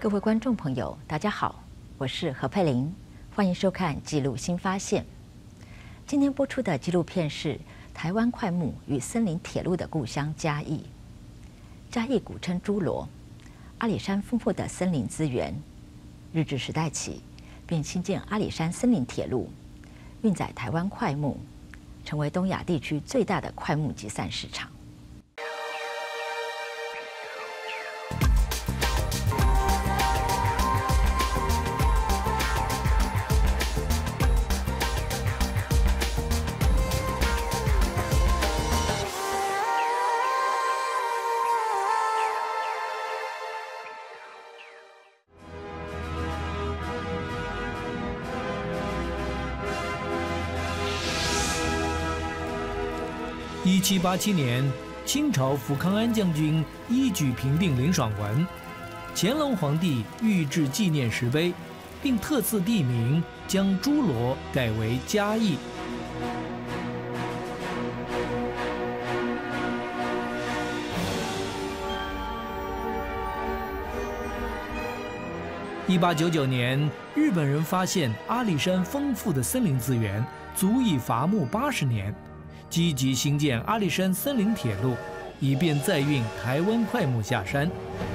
各位观众朋友，大家好，我是何佩玲，欢迎收看《记录新发现》。今天播出的纪录片是台湾快木与森林铁路的故乡嘉义。嘉义古称诸罗，阿里山丰富的森林资源，日治时代起便兴建阿里山森林铁路，运载台湾快木，成为东亚地区最大的快木集散市场。 1787年，清朝福康安将军一举平定林爽文，乾隆皇帝御制纪念石碑，并特赐地名，将诸罗改为嘉义。1899年，日本人发现阿里山丰富的森林资源，足以伐木80年。积极兴建阿里山森林铁路，以便载运台湾快木下山。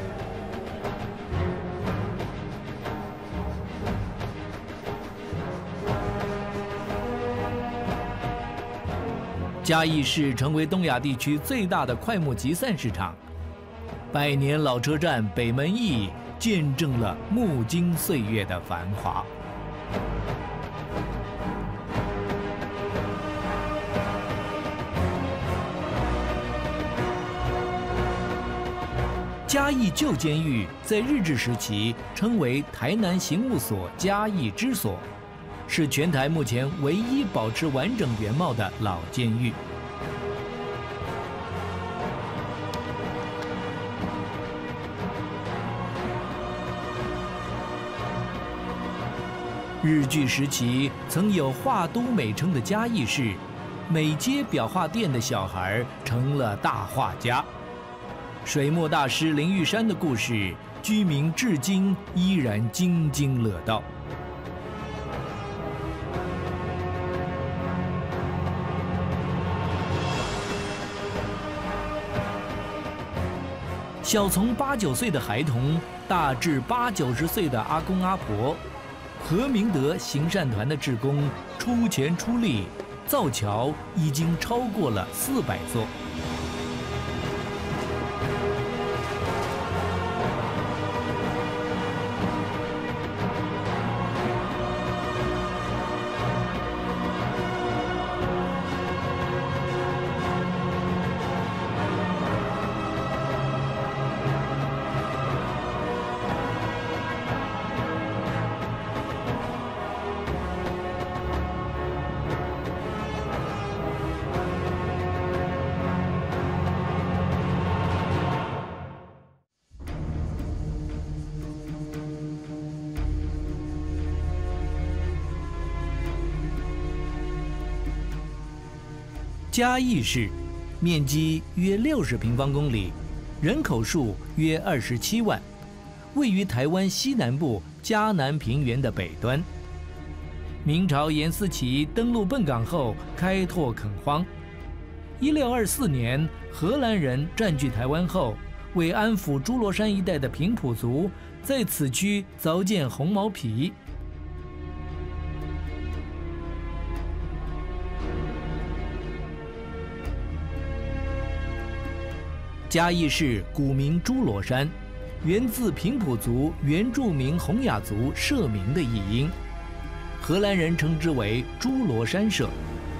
嘉义市成为东亚地区最大的快木集散市场，百年老车站北门驿见证了木经岁月的繁华。嘉义旧监狱在日治时期称为台南刑务所嘉义支所，是全台目前唯一保持完整原貌的老监狱。日据时期曾有画都美称的嘉义市，每街裱画店的小孩成了大画家。水墨大师林玉山的故事，居民至今依然津津乐道。小从8、9岁的孩童，大至80、90岁的阿公阿婆，何明德行善团的志工出钱出力，造桥已经超过了400座。嘉义市面积约60平方公里，人口数约27万，位于台湾西南部嘉南平原的北端。明朝严思齐登陆笨港后开拓垦荒。1624年，荷兰人占据台湾后，为安抚诸罗山一带的平埔族，在此区凿建红毛埤。嘉义市古名诸罗山，源自平埔族原住民洪雅族社名的译音，荷兰人称之为诸罗山社。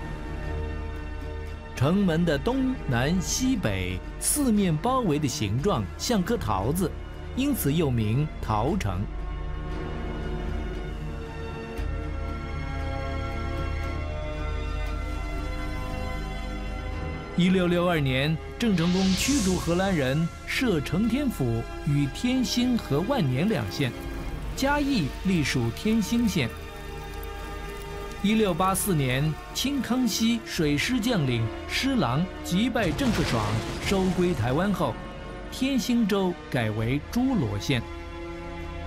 城门的东南西北四面包围的形状像颗桃子，因此又名桃城。1662年，郑成功驱逐荷兰人，设承天府与天兴和万年2县，嘉义隶属天兴县。1684年，清康熙水师将领施琅击败郑克爽，收归台湾后，天兴州改为诸罗县。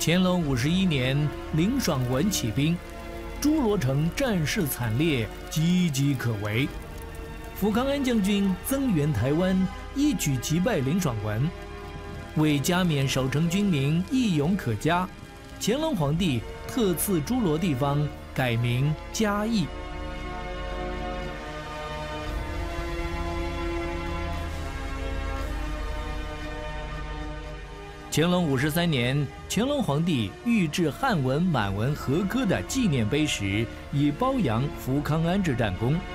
乾隆51年，林爽文起兵，诸罗城战事惨烈，岌岌可危。福康安将军增援台湾，一举击败林爽文，为加冕守城军民义勇可嘉，乾隆皇帝特赐诸罗地方改名嘉义。乾隆53年，乾隆皇帝御制汉文、满文合科的纪念碑时，以褒扬福康安之战功。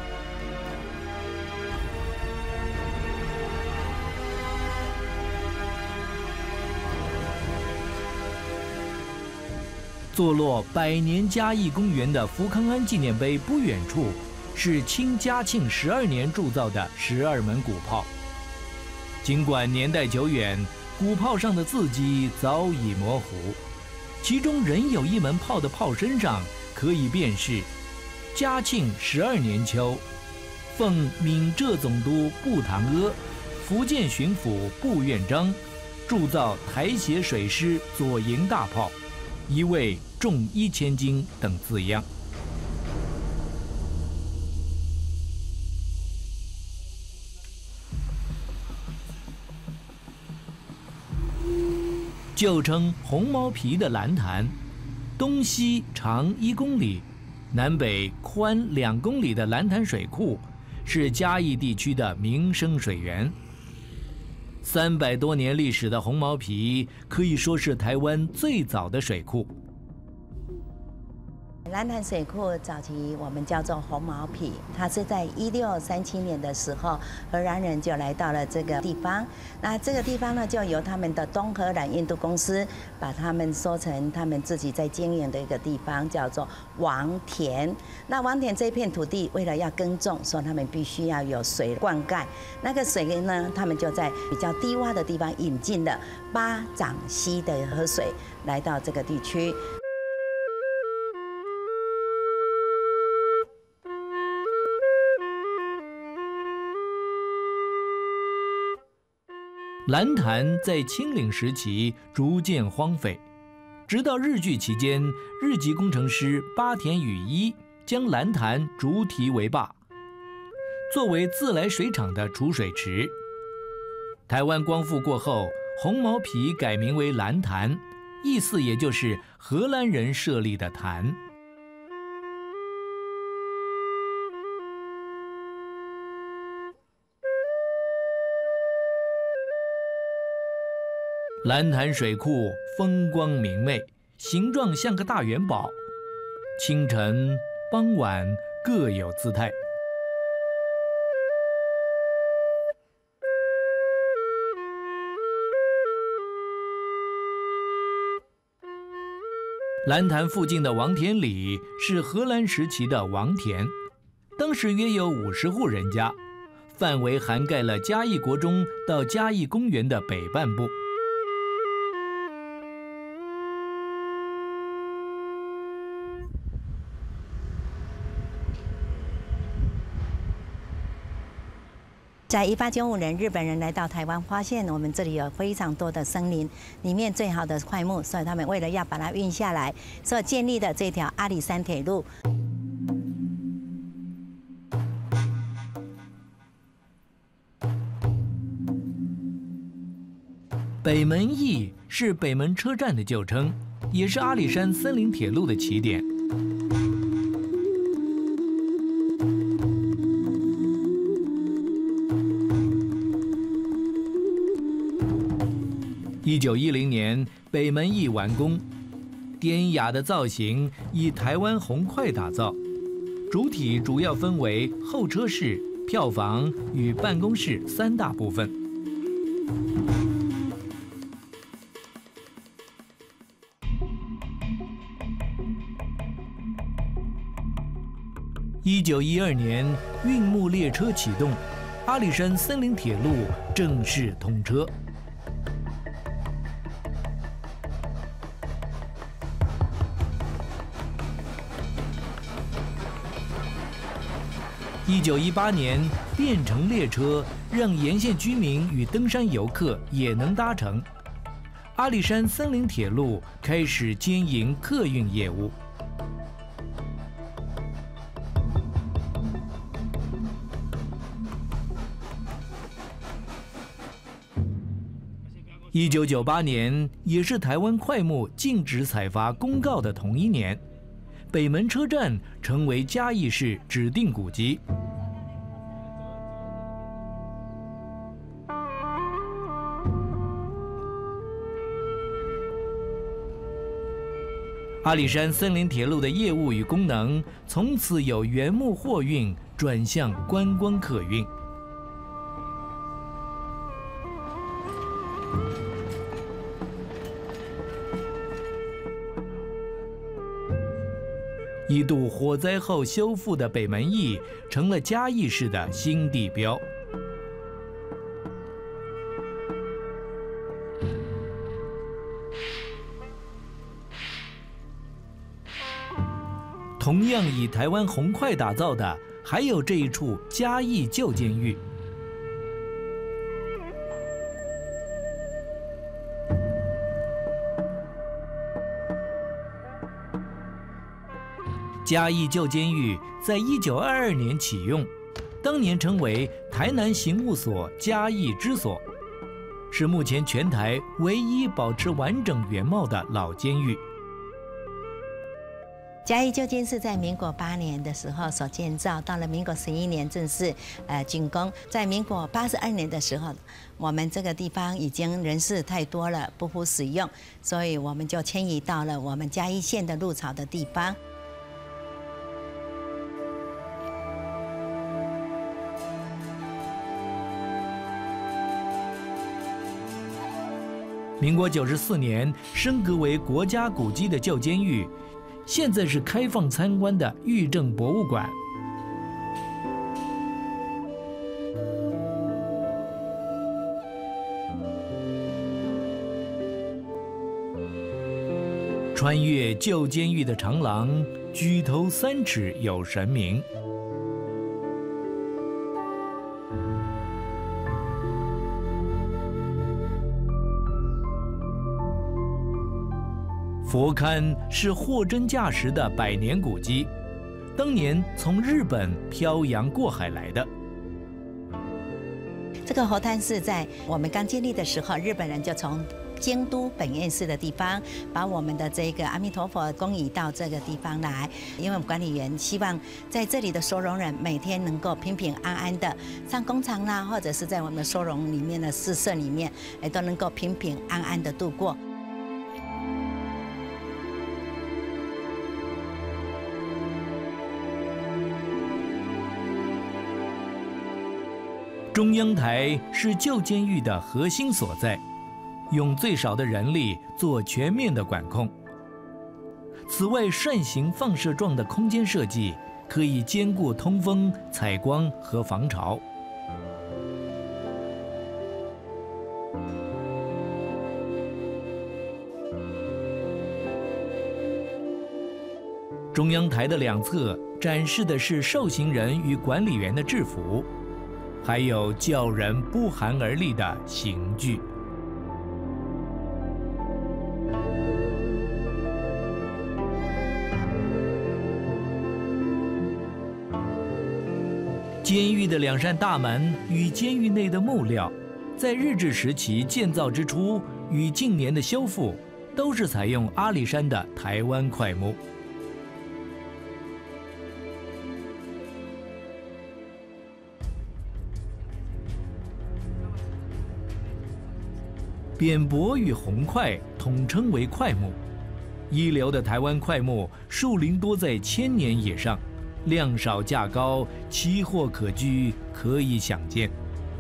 坐落百年嘉义公园的福康安纪念碑不远处，是清嘉庆12年铸造的12门鼓炮。尽管年代久远，鼓炮上的字迹早已模糊，其中仍有一门炮的炮身上可以辨识“嘉庆12年秋，奉闽浙总督步堂阿、福建巡抚步院章铸造台协水师左营大炮，一位重1000斤”等字样。旧称红毛皮的蓝潭，东西长1公里，南北宽2公里的蓝潭水库，是嘉义地区的民生水源。300多年历史的红毛皮，可以说是台湾最早的水库。 蓝潭水库早期我们叫做红毛皮，它是在1637年的时候，荷兰人就来到了这个地方。那这个地方呢，就由他们的东荷兰印度公司把他们说成他们自己在经营的一个地方，叫做王田。那王田这片土地为了要耕种，所以他们必须要有水灌溉。那个水呢，他们就在比较低洼的地方引进了巴掌溪的河水来到这个地区。 蓝潭在清领时期逐渐荒废，直到日据期间，日籍工程师八田羽一将蓝潭逐堤为坝，作为自来水厂的储水池。台湾光复过后，红毛皮改名为蓝潭，意思也就是荷兰人设立的潭。蓝潭水库风光明媚，形状像个大元宝，清晨、傍晚各有姿态。蓝潭附近的王田里是荷兰时期的王田，当时约有50户人家，范围涵盖了嘉义国中到嘉义公园的北半部。 在1895年，日本人来到台湾，发现我们这里有非常多的森林，里面最好的檜木，所以他们为了要把它运下来，所以建立的这条阿里山铁路。 北门驿是北门车站的旧称，也是阿里山森林铁路的起点。1910年，北门驿完工，典雅的造型以台湾红块打造，主体主要分为候车室、票房与办公室3大部分。1912年，运木列车启动，阿里山森林铁路正式通车。1918年，变乘列车让沿线居民与登山游客也能搭乘。 阿里山森林铁路开始经营客运业务。1998年，也是台湾快木禁止采伐公告的同一年，北门车站成为嘉义市指定古迹。阿里山森林铁路的业务与功能，从此由原木货运转向观光客运。一度火灾后修复的北门驿，成了嘉义市的新地标。同样以台湾红块打造的，还有这一处嘉义旧监狱。嘉义旧监狱在1922年启用，当年称为台南刑务所嘉义支所，是目前全台唯一保持完整原貌的老监狱。 嘉义旧监是在民国8年的时候所建造，到了民国11年正式竣工。在民国82年的时候，我们这个地方已经人事太多了，不敷使用，所以我们就迁移到了我们嘉义县的鹿草的地方。 民国94年升格为国家古迹的旧监狱，现在是开放参观的狱政博物馆。穿越旧监狱的长廊，举头3尺有神明。佛龛是货真价实的100年古迹，当年从日本漂洋过海来的。 这个佛龛是在我们刚建立的时候，日本人就从京都本院寺的地方，把我们的这个阿弥陀佛供移到这个地方来。因为我们管理员希望在这里的收容人每天能够平平安安的上工厂啦，或者是在我们收容里面的寺舍里面，都能够平平安安的度过。 中央台是旧监狱的核心所在，用最少的人力做全面的管控。此外，扇形放射状的空间设计可以兼顾通风、采光和防潮。中央台的两侧展示的是受刑人与管理员的制服，还有叫人不寒而栗的刑具。监狱的2扇大门与监狱内的木料，在日治时期建造之初与近年的修复，都是采用阿里山的台湾块木。扁柏与红块统称为块木，一流的台湾块木树龄多在1000年以上，量少价高，奇货可居，可以想见。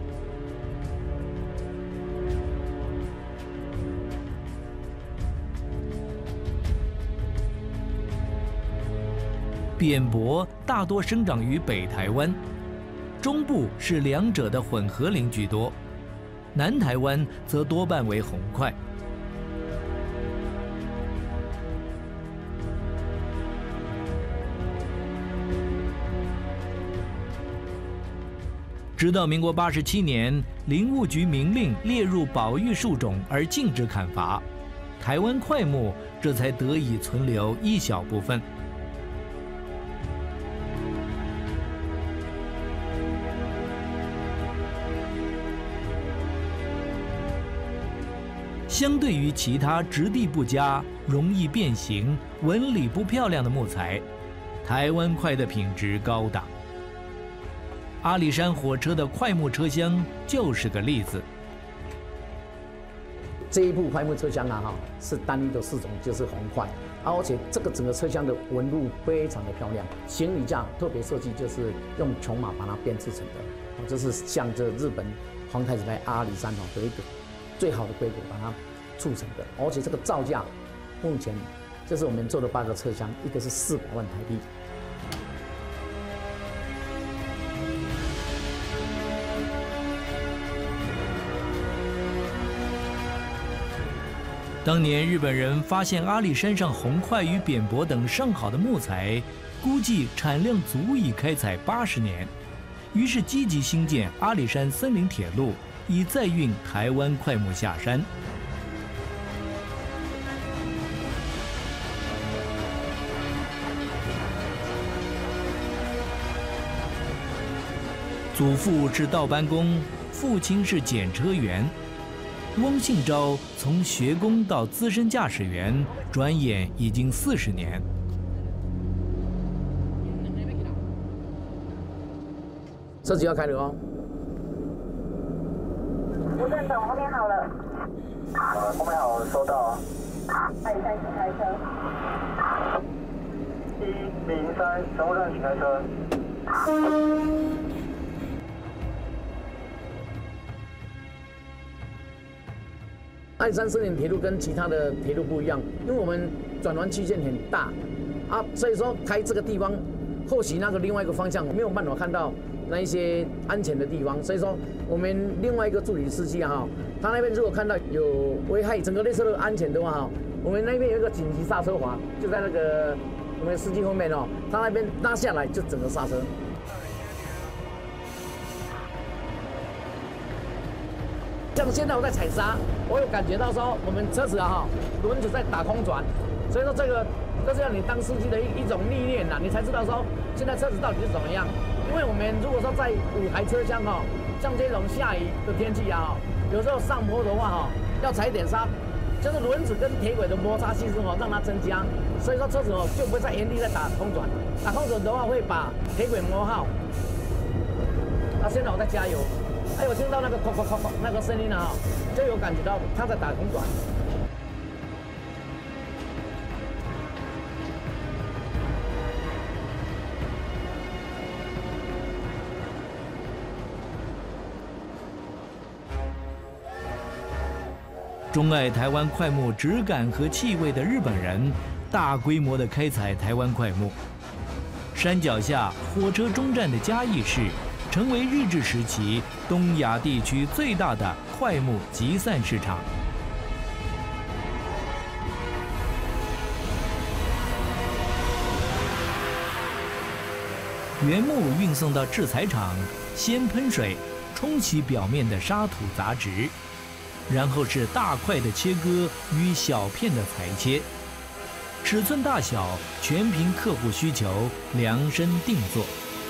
扁柏大多生长于北台湾，中部是两者的混合林居多。南台湾则多半为红块。 直到民国87年，林务局明令列入保育树种而禁止砍伐，台湾快木这才得以存留一小部分。相对于其他质地不佳、容易变形、纹理不漂亮的木材，台湾快的品质高档。阿里山火车的快木车厢就是个例子。 这一部快木车厢是单一的4种，就是红快，而且这个整个车厢的纹路非常的漂亮，行李架特别设计就是用琼马把它编制成的，这是向着日本皇太子来阿里山的一个最好的规格把它铸成的，而且这个造价目前这是我们做的8个车厢，一个是400万台币。 当年日本人发现阿里山上红快与扁柏等上好的木材，估计产量足以开采80年，于是积极兴建阿里山森林铁路，以载运台湾快木下山。祖父是道班工，父亲是检车员。汪信昭从学工到资深驾驶员，转眼已经40年。 车子要开了哦。 吴镇长，后面好了。 后面好，收到。 阿里山请开车。 103，乘务站请开车。 阿里山森林铁路跟其他的铁路不一样，因为我们转弯曲线很大所以说开这个地方，或许那个另外一个方向没有办法看到那一些安全的地方，所以说我们另外一个助理司机他那边如果看到有危害整个列车的安全的话我们那边有一个紧急刹车滑，就在那个我们司机后面他那边拉下来就整个刹车。像现在我在踩刹，我有感觉到说我们车子轮子在打空转，所以说这是要你当司机的一种历练你才知道说现在车子到底是怎么样。因为我们如果说在5台车厢像这种下雨的天气有时候上坡的话要踩点刹，就是轮子跟铁轨的摩擦系数让它增加，所以说车子就不会在原地在打空转，打空转的话会把铁轨磨耗。现在我在加油。我听到那个“哐哐哐哐”那个声音就有感觉到它在打空转。 钟爱台湾快木质感和气味的日本人，大规模的开采台湾快木。山脚下火车终站的嘉义市，成为日治时期东亚地区最大的快木集散市场。原木运送到制材厂，先喷水冲洗表面的沙土杂质，然后是大块的切割与小片的裁切，尺寸大小全凭客户需求量身定做。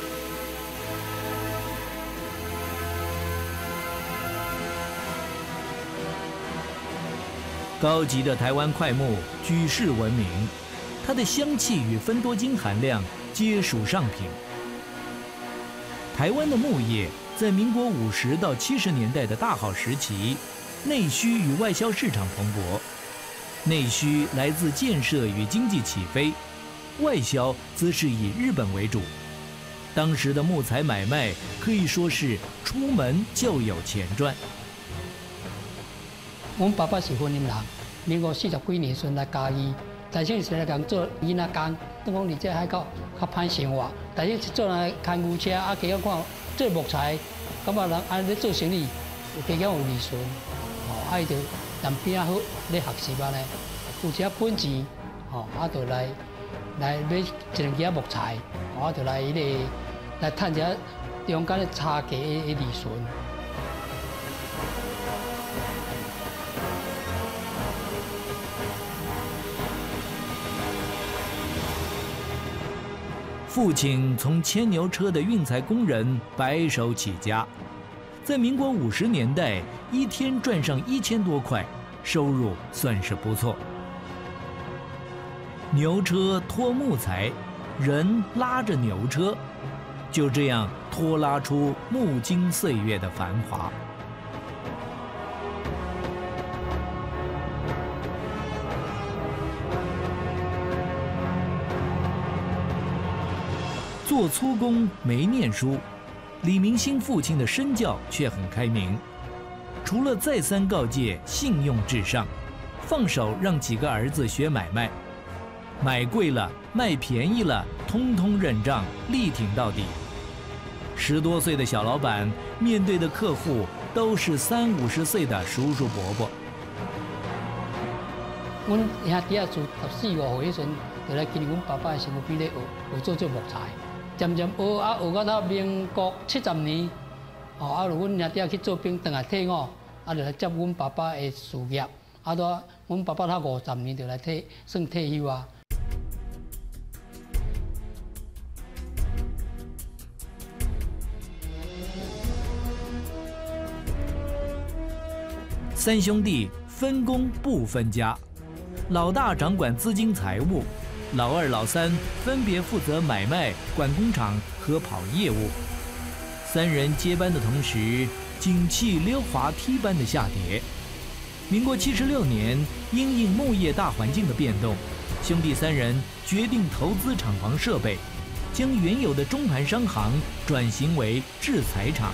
高级的台湾快木举世闻名，它的香气与芬多精含量皆属上品。台湾的木业在民国50到70年代的大好时期，内需与外销市场蓬勃。内需来自建设与经济起飞，外销则是以日本为主。当时的木材买卖可以说是出门就有钱赚。 我们爸爸是婚姻人，民国40几年时来嘉义，但是是来讲做囡仔工，都讲你这还较歹生活。但是做来开牛车，加上看做木材，感觉人安尼做生意有加减有利润，伊就南边好咧学习呢，有些本钱，就来买一两件木材，就来来趁一下中间的差价的利润。 父亲从牵牛车的运材工人白手起家，在民国50年代，一天赚上1000多块，收入算是不错。牛车拖木材，人拉着牛车，就这样拖拉出木金岁月的繁华。做粗工没念书，李明兴父亲的身教却很开明，除了再三告诫信用至上，放手让几个儿子学买卖，买贵了卖便宜了，通通认账，力挺到底。10多岁的小老板面对的客户都是30、50岁的叔叔伯伯。 阮兄弟自14、15岁迄阵，就来跟阮爸爸的身躯边咧学做木材。渐渐学到民国70年，阮兄弟去做兵，回来退伍，就来接阮爸爸的事业。到阮爸爸他50年就来算退休啊。 3兄弟分工不分家，老大掌管资金财务。老二、老三分别负责买卖、管工厂和跑业务。3人接班的同时，景气溜滑梯般的下跌。民国76年，因应木业大环境的变动，兄弟3人决定投资厂房设备，将原有的中盘商行转型为制材厂。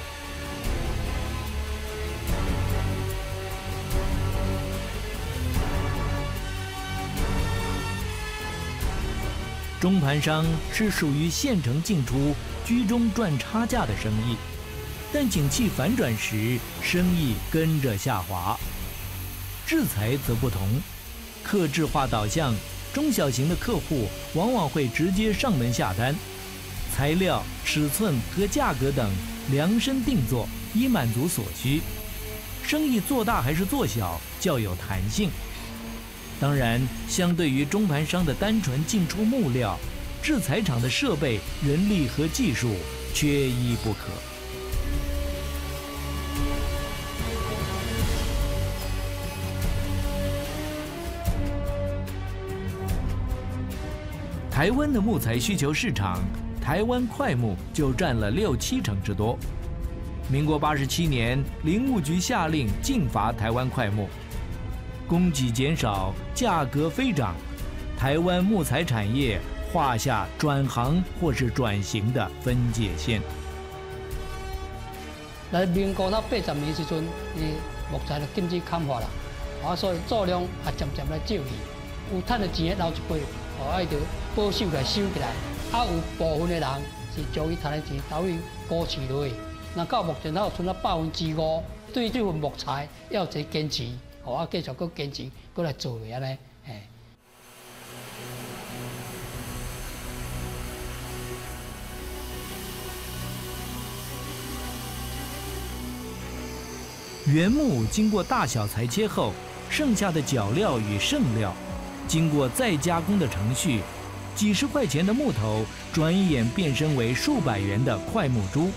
中盘商是属于现成进出、居中赚差价的生意，但景气反转时，生意跟着下滑。制材则不同，客制化导向，中小型的客户往往会直接上门下单，材料、尺寸和价格等量身定做，以满足所需。生意做大还是做小，较有弹性。当然，相对于中盘商的单纯进出木料，制材厂的设备、人力和技术缺一不可。台湾的木材需求市场，台湾快木就占了6、7成之多。民国87年，林务局下令禁伐台湾快木。供给减少，价格飞涨，台湾木材产业画下转行或是转型的分界线。 来民国到80年时阵，木材就禁止砍伐啦，所以数量也渐渐来少去。有赚的钱留一辈，爱着保守来收起来。有部分的人是将伊赚的钱投去股市里。那到目前，有剩5%，对这份木材要一个坚持。继续搁坚持，搁来做安尼， 原木经过大小裁切后，剩下的脚料与剩料，经过再加工的程序，几10块钱的木头，转眼变身为数百元的快木珠。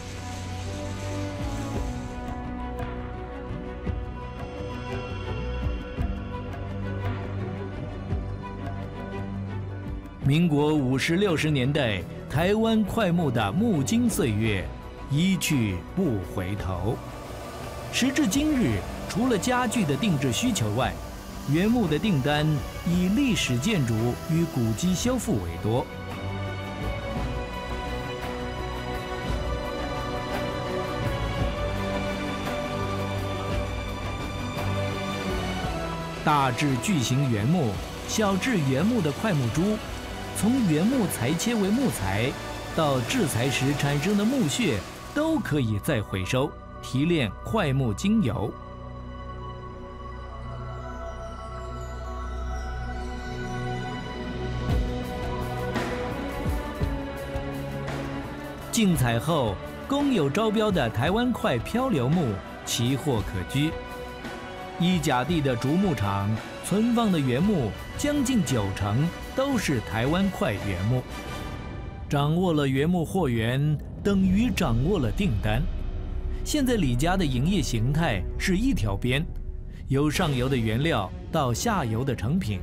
民国50、60年代，台湾快木的木金岁月一去不回头。时至今日，除了家具的定制需求外，原木的订单以历史建筑与古迹修复为多。大至巨型原木，小至原木的快木珠。从原木裁切为木材，到制材时产生的木屑，都可以再回收，提炼快木精油。净采后， 公有招标的台湾块漂流木奇货可居。一甲地的竹木厂存放的原木将近90%都是台湾块原木。掌握了原木货源，等于掌握了订单。现在李家的营业形态是一条边，由上游的原料到下游的成品。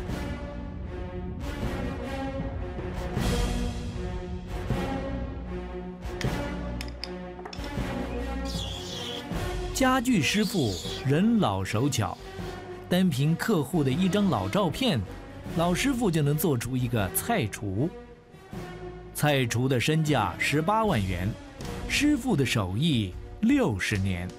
家具师傅人老手巧，单凭客户的一张老照片，老师傅就能做出一个菜橱。菜橱的身价18万元，师傅的手艺60年。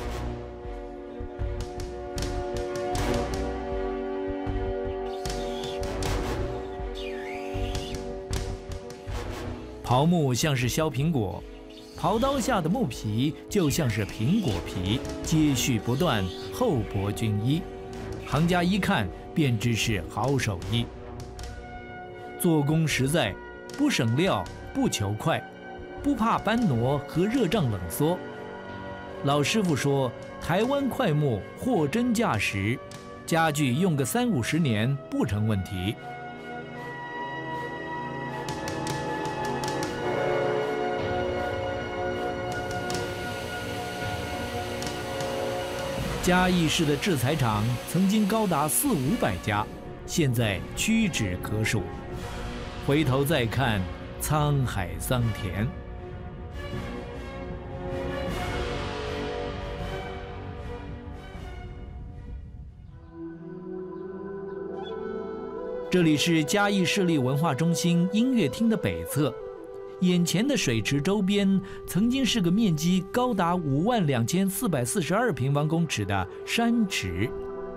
刨木像是削苹果，刨刀下的木皮就像是苹果皮，接续不断，厚薄均一。行家一看便知是好手艺。做工实在，不省料，不求快，不怕搬挪和热胀冷缩。老师傅说，台湾块木货真价实，家具用个30-50年不成问题。嘉义市的制材厂曾经高达400-500家，现在屈指可数。回头再看，沧海桑田。这里是嘉义市立文化中心音乐厅的北侧。眼前的水池周边曾经是个面积高达52442平方公尺的山池。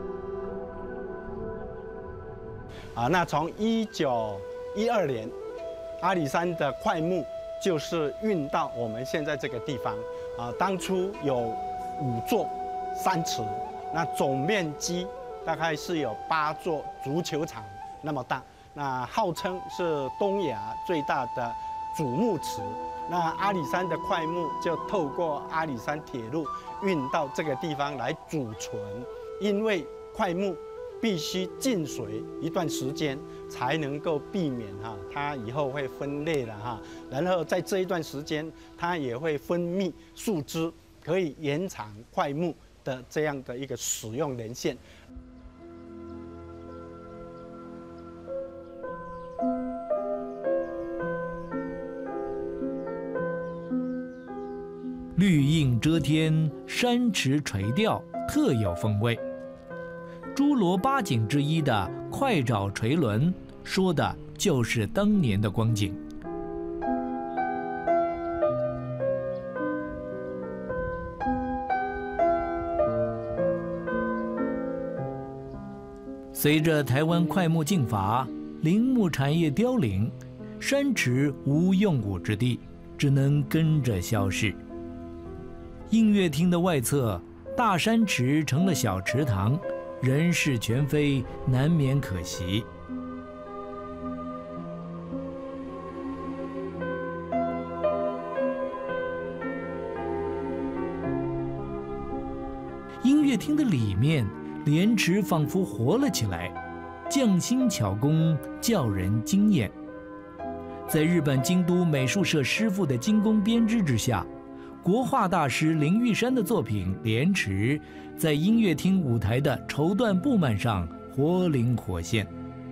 那从1912年，阿里山的块木就是运到我们现在这个地方。当初有5座山池，那总面积大概是有8座足球场那么大。那号称是东亚最大的主木池。那阿里山的块木就透过阿里山铁路运到这个地方来储存，因为块木必须浸水一段时间，才能够避免它以后会分裂了然后在这一段时间，它也会分泌树脂，可以延长块木的这样的一个使用年限。 绿荫遮天，山池垂钓，特有风味。诸罗八景之一的快爪垂纶，说的就是当年的光景。随着台湾块木禁伐，林木产业凋零，山池无用武之地，只能跟着消逝。音乐厅的外侧，大山池成了小池塘，人事全非，难免可惜。音乐厅的里面，莲池仿佛活了起来，匠心巧工，叫人惊艳。在日本京都美术社师傅的精工编织之下，国画大师林玉山的作品《莲池》在音乐厅舞台的绸缎布幔上活灵活现。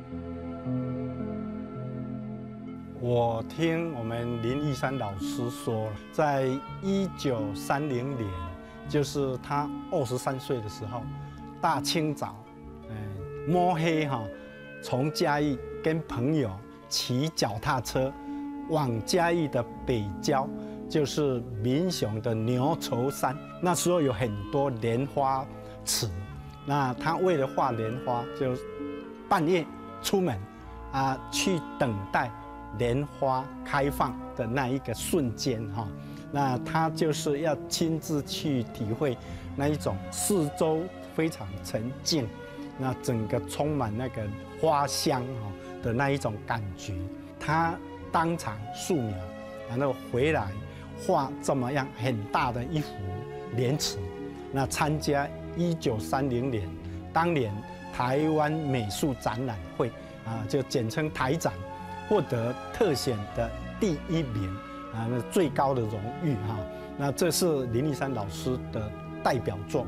我听我们林玉山老师说，在1930年，就是他23岁的时候，大清早，摸黑从嘉义跟朋友骑脚踏车往嘉义的北郊。就是民雄的牛稠山，那时候有很多莲花池，那他为了画莲花，就半夜出门去等待莲花开放的那一个瞬间那他就是要亲自去体会那一种四周非常沉静，那整个充满那个花香的那一种感觉，他当场素描，然后回来画这么样很大的一幅莲池。那参加1930年当年台湾美术展览会就简称台展，获得特选的第1名那最高的荣誉那这是林立山老师的代表作。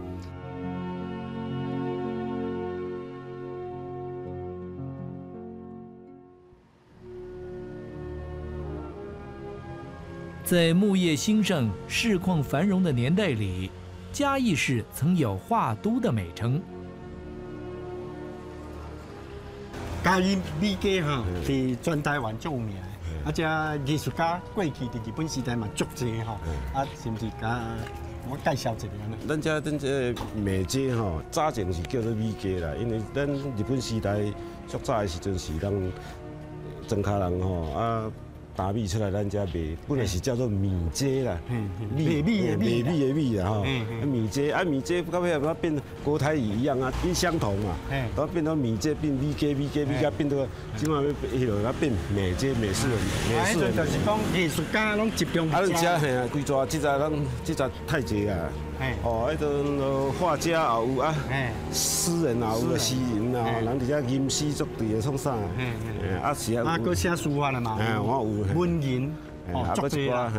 在木业兴盛、市况繁荣的年代里，嘉义市曾有画都的美称。 嘉义美家是全台湾最有名的，这艺术家过去伫日本时代嘛足济是不是？我介绍一下呢。 咱这美街早前是叫做美街啦，因为咱日本时代最早的时阵是人庄脚人打米出来，咱家卖，本来是叫做米街啦， 米的米啦米街米街到尾它变国台语一样因相同嘛，都变到米街变米街变到即马要变美街美式人， 就是讲艺术家拢集中。 咱遮嘿规抓这太济啊，迄个画家也有诗人也有诗人人伫遮吟诗作对的创啥，是佫写书法了嘛， 我有。 文人足济啦。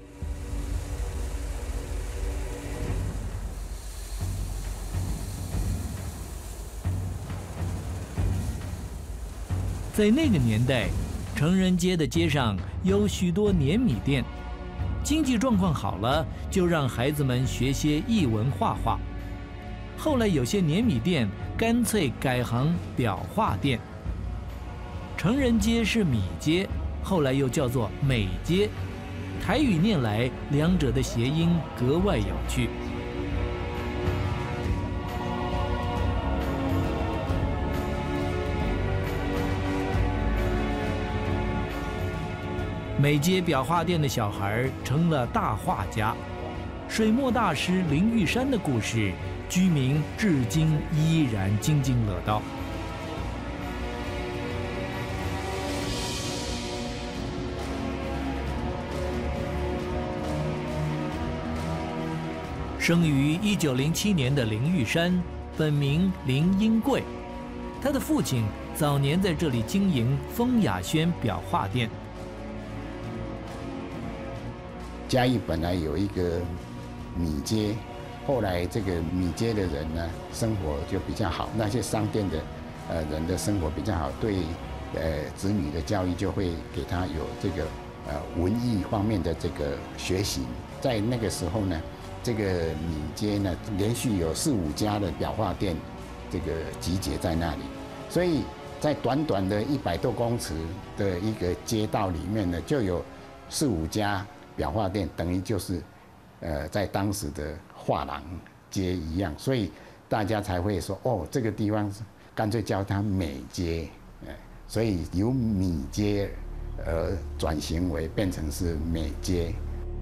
在那个年代，成人街的街上有许多碾米店，经济状况好了，就让孩子们学些艺文画画。后来有些碾米店干脆改行裱画店。成人街是米街。后来又叫做美街，台语念来，两者的谐音格外有趣。美街裱画店的小孩成了大画家，水墨大师林玉山的故事，居民至今依然津津乐道。生于1907年的林玉山，本名林英贵，他的父亲早年在这里经营风雅轩裱画店。 嘉义本来有一个米街，后来这个米街的人呢，生活就比较好，那些商店的人的生活比较好，对子女的教育就会给他有这个文艺方面的这个学习。在那个时候呢，这个米街呢，连续有4、5家的裱画店，这个集结在那里，所以在短短的100多公尺的一个街道里面呢，就有4、5家裱画店，等于就是在当时的画廊街一样，所以大家才会说哦，这个地方干脆叫它美街，所以由米街转型为变成是美街。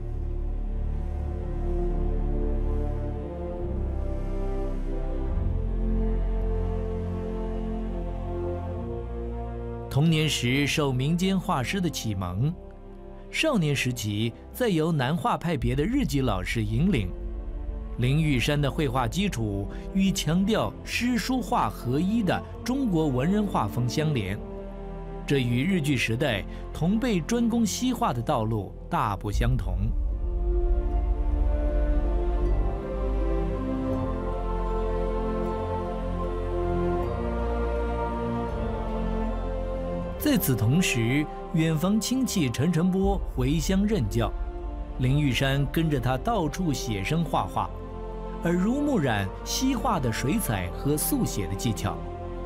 童年时受民间画师的启蒙，少年时期再由南画派别的日籍老师引领，林玉山的绘画基础与强调诗书画合一的中国文人画风相连，这与日据时代同辈专攻西画的道路大不相同。在此同时，远房亲戚陈澄波回乡任教，林玉山跟着他到处写生画画，耳濡目染西画的水彩和速写的技巧。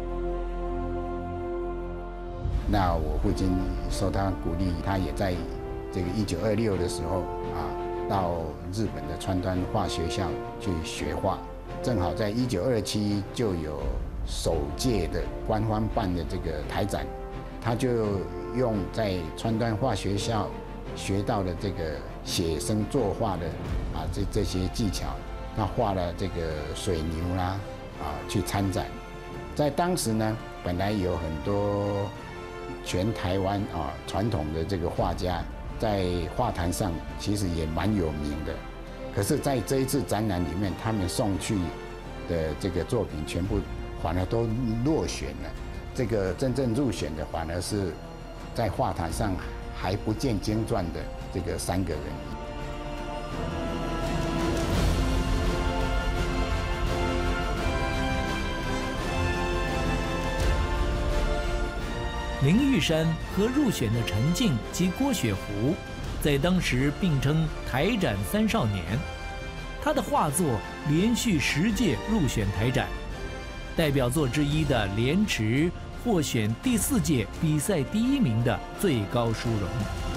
那我父亲受他鼓励，他也在这个1926的时候到日本的川端画学校去学画，正好在1927就有首届的官方办的这个台展。他就用在川端画学校学到的这个写生作画的这些技巧，他画了这个水牛啦去参展。在当时呢，本来有很多全台湾传统的这个画家在画坛上其实也蛮有名的。可是，在这一次展览里面，他们送去的这个作品全部反而都落选了。这个真正入选的反而是在画坛上还不见经传的这个3个人。 林玉山和入选的陈静及郭雪湖，在当时并称台展3少年。他的画作连续10届入选台展，代表作之一的《莲池》获选第4届比赛第1名的最高殊荣。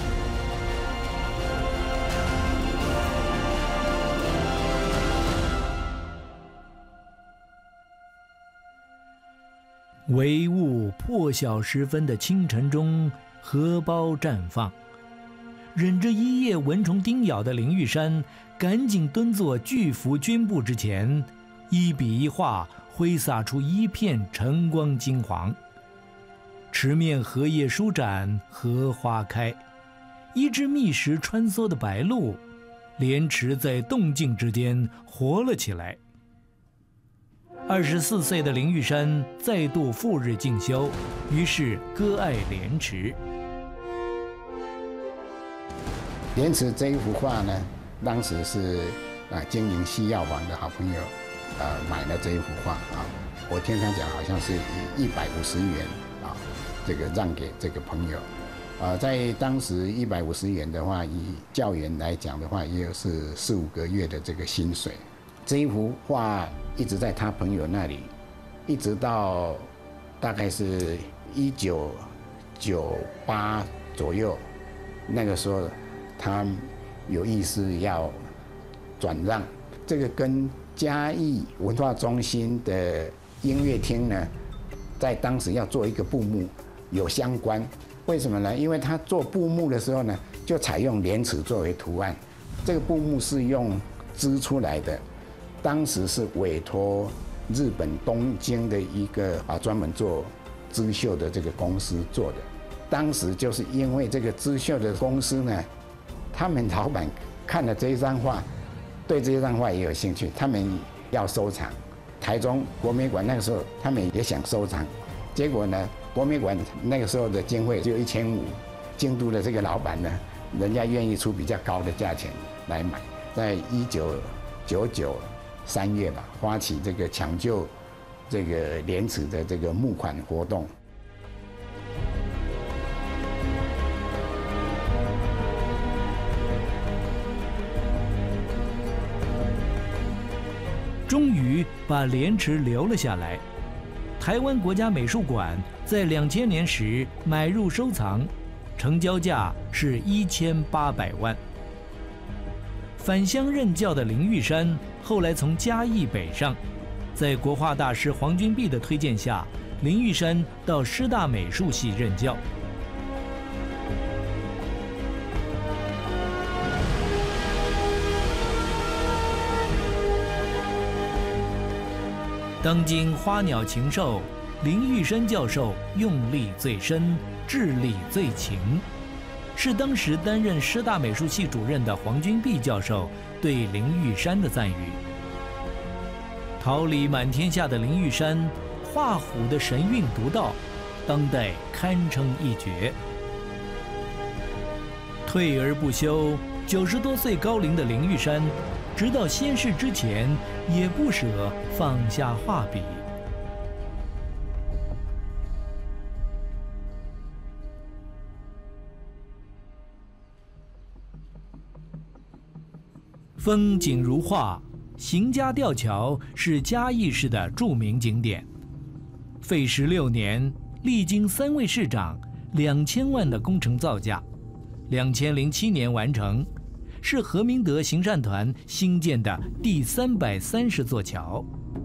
微雾破晓时分的清晨中，荷包绽放。忍着一夜蚊虫叮咬的林玉山，赶紧蹲坐巨幅绢布之前，一笔一画挥洒出一片晨光金黄。池面荷叶舒展，荷花开，一只觅食穿梭的白鹭，莲池在动静之间活了起来。24岁的林玉山再度赴日进修，于是割爱莲池。 莲池这一幅画呢，当时是经营西药房的好朋友买了这一幅画啊，我听他讲好像是以150元啊，这个让给这个朋友。在当时150元的话，以教员来讲的话，也是4、5个月的这个薪水。这一幅画一直在他朋友那里，一直到大概是1998左右，那个时候他有意思要转让。这个跟嘉义文化中心的音乐厅呢，在当时要做一个布幕有相关。为什么呢？因为他做布幕的时候呢，就采用莲池作为图案。这个布幕是用织出来的。当时是委托日本东京的一个专门做织绣的这个公司做的。当时就是因为这个织绣的公司呢，他们老板看了这一张画，对这一张画也有兴趣，他们要收藏。台中国美馆那个时候他们也想收藏，结果呢，国美馆那个时候的经费只有1500，京都的这个老板呢，人家愿意出比较高的价钱来买，在19993月吧，发起这个抢救这个莲池的这个募款活动。 终于把莲池留了下来。台湾国家美术馆在2000年时买入收藏，成交价是1800万。返乡任教的林玉山后来从嘉义北上，在国画大师黄君璧的推荐下，林玉山到师大美术系任教。当今花鸟禽兽，林玉山教授用力最深，智力最勤，是当时担任师大美术系主任的黄君璧教授对林玉山的赞誉。桃李满天下的林玉山，画虎的神韵独到，当代堪称一绝。退而不休，90多岁高龄的林玉山，直到仙逝之前，也不舍放下画笔。风景如画，邢家吊桥是嘉义市的著名景点。费时6年，历经3位市长，2000万的工程造价，2007年完成，是何明德行善团兴建的第330座桥。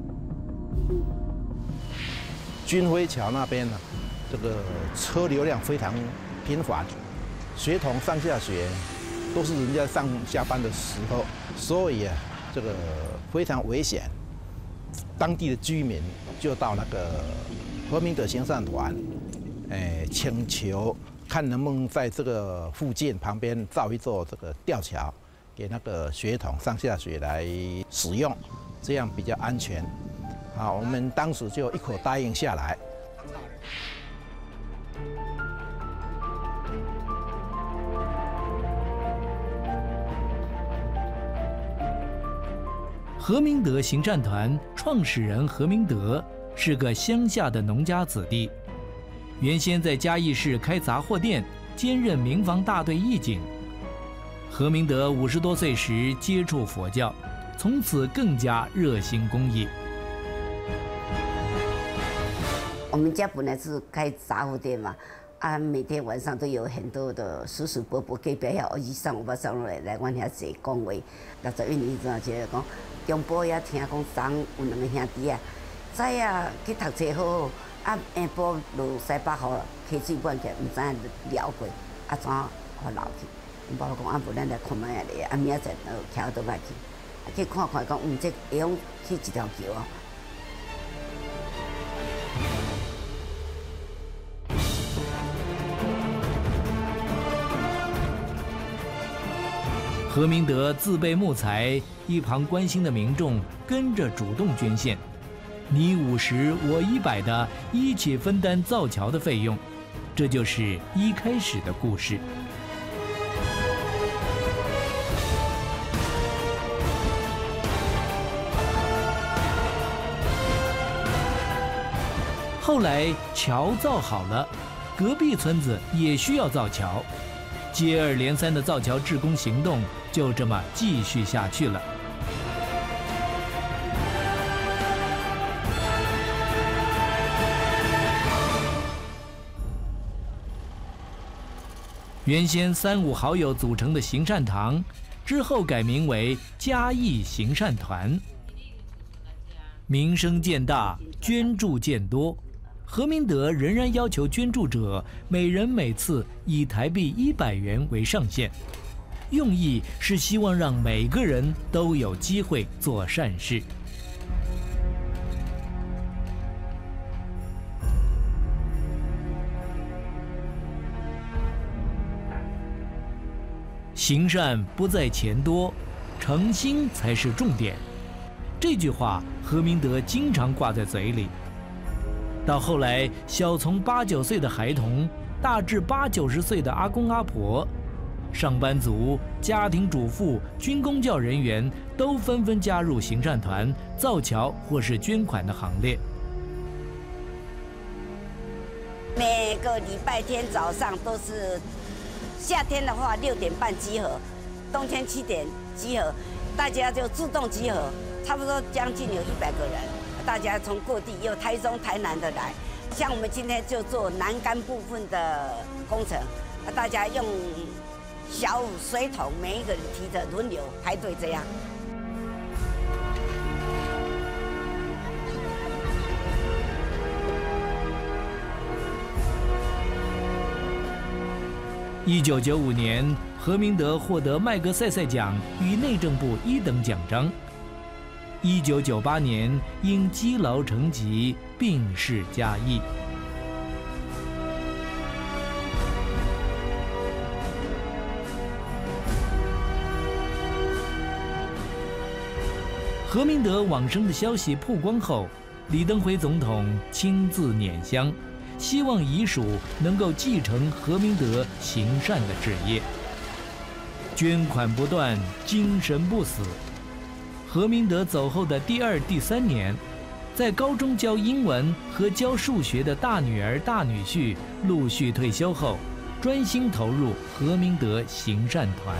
军辉桥那边呢，这个车流量非常频繁，学童上下学都是人家上下班的时候，所以啊，这个非常危险。当地的居民就到那个何明德行善团，请求看能不能在这个附近旁边造一座这个吊桥，给那个血统上下学来使用，这样比较安全。好，我们当时就一口答应下来。 何明德行善团创始人何明德是个乡下的农家子弟，原先在嘉义市开杂货店，兼任民防大队义警。何明德50多岁时接触佛教，从此更加热心公益。 我们家本来是开杂货店嘛，每天晚上都有很多的叔叔伯伯隔壁遐阿姨上我爸上来阮遐坐讲话。61年前就讲，中部遐听讲昨有2个兄弟啊，早啊去读册好好，下晡落西北雨，溪水灌起来，唔知影撩过，怎互流去？阮爸讲无咱来看卖下咧，明仔载桥倒来去，去看看讲，这会用去一条桥哦。 何明德自备木材，一旁关心的民众跟着主动捐献，你50我100的，一起分担造桥的费用。这就是一开始的故事。后来桥造好了，隔壁村子也需要造桥，接二连三的造桥志工行动就这么继续下去了。原先3、5好友组成的行善堂，之后改名为嘉义行善团。名声渐大，捐助渐多，何明德仍然要求捐助者每人每次以台币100元为上限，用意是希望让每个人都有机会做善事。行善不在钱多，诚心才是重点。这句话何明德经常挂在嘴里。到后来，小从8、9岁的孩童，大至80、90岁的阿公阿婆，上班族、家庭主妇、军公教人员都纷纷加入行善团，造桥或是捐款的行列。 每个礼拜天早上都是。夏天的话6点半集合，冬天7点集合，大家就自动集合，差不多将近有100个人，大家从各地有台中、台南的来，像我们今天就做南竿部分的工程，大家用小水桶，每一个人提着轮流排队这样。 1995年，何明德获得麦格赛赛奖与内政部1等奖章。1998年，因积劳成疾病逝嘉义。何明德往生的消息曝光后，李登辉总统亲自拈香，希望遗属能够继承何明德行善的志业。捐款不断，精神不死。何明德走后的第2、第3年，在高中教英文和教数学的大女儿、大女婿陆续退休后，专心投入何明德行善团。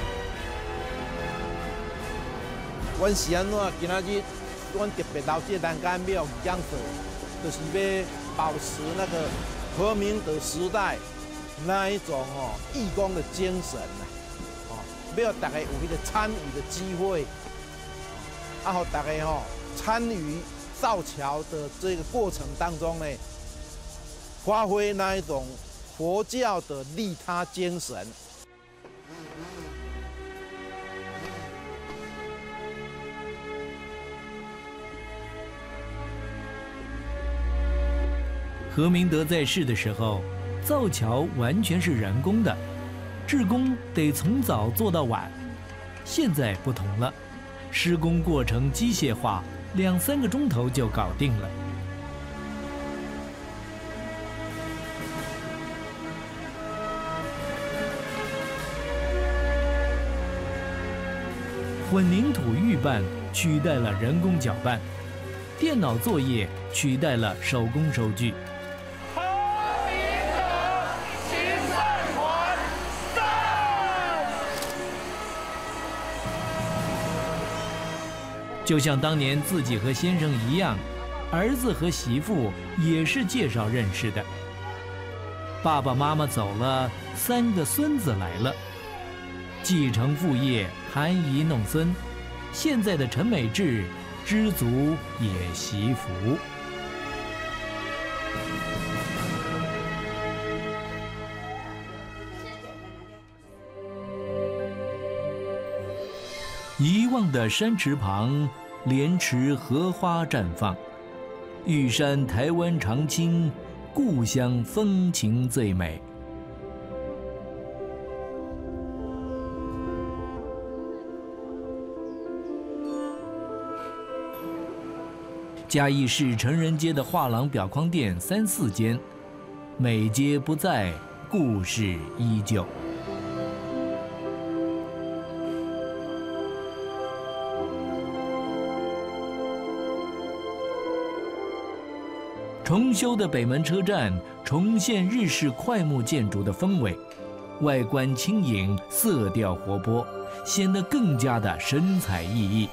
阮是安怎？今仔日阮特别到这南竿庙讲座，就是要保持那个何明德时代那一种义工的精神要大家有一个参与的机会，好大家参与造桥的这个过程当中呢，发挥那一种佛教的利他精神。 何明德在世的时候， 造桥完全是人工的，志工得从早做到晚。现在不同了，施工过程机械化，2、3个钟头就搞定了。混凝土预拌取代了人工搅拌，电脑作业取代了手工收据。就像当年自己和先生一样，儿子和媳妇也是介绍认识的。爸爸妈妈走了，3个孙子来了，继承父业，含饴弄孙。现在的陈美智知足也惜福。遗忘的山池旁，莲池荷花绽放。玉山台湾长青，故乡风情最美。嘉义市成人街的画廊裱框店3、4间，美街不在，故事依旧。重修的北门车站重现日式快木建筑的风味，外观轻盈，色调活泼，显得更加的神采奕奕。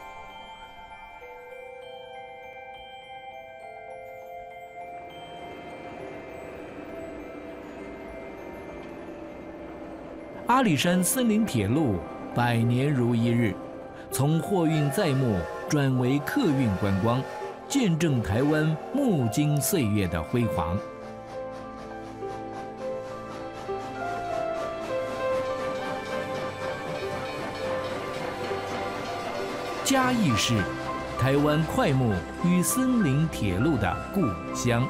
阿里山森林铁路100年如一日，从货运载木转为客运观光。见证台湾木经岁月的辉煌。嘉义市，台湾快木与森林铁路的故乡。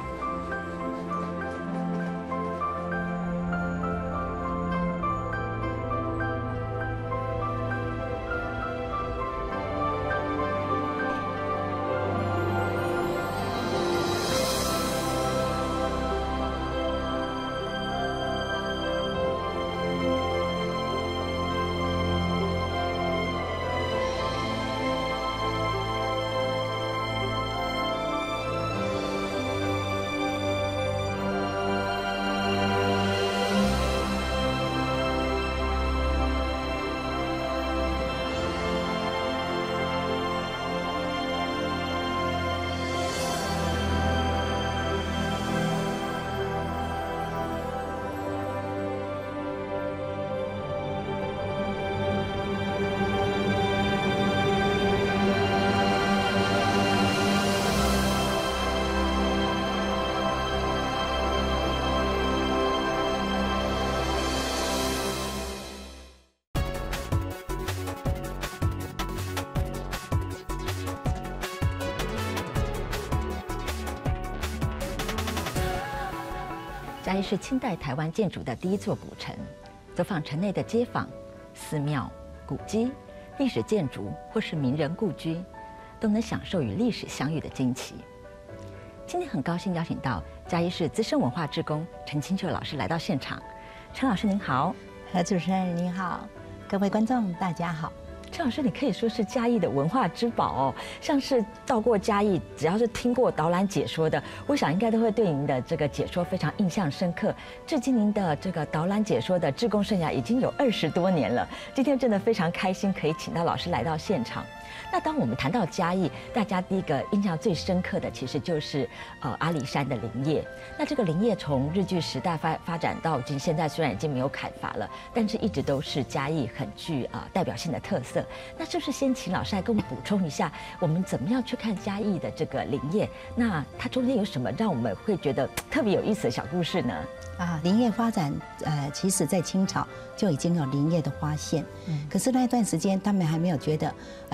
嘉义是清代台湾建筑的第一座古城，走访城内的街坊、寺庙、古迹、历史建筑或是名人故居，都能享受与历史相遇的惊奇。今天很高兴邀请到嘉义市资深文化志工陈清秀老师来到现场。陈老师您好。 何主持人您好，各位观众大家好。 陈老师，你可以说是嘉义的文化之宝哦。像是到过嘉义，只要是听过导览解说的，我想应该都会对您的这个解说非常印象深刻。至今您的这个导览解说的志工生涯已经有20多年了。今天真的非常开心，可以请到老师来到现场。那当我们谈到嘉义，大家第一个印象最深刻的其实就是阿里山的林业。那这个林业从日据时代发展到今现在，虽然已经没有砍伐了，但是一直都是嘉义很具代表性的特色。那是不是先请老师来跟我们补充一下，我们怎么样去看嘉义的这个林业？那它中间有什么让我们会觉得特别有意思的小故事呢？ 林业发展，其实在清朝就已经有林业的发现，可是那段时间他们还没有觉得，阿里山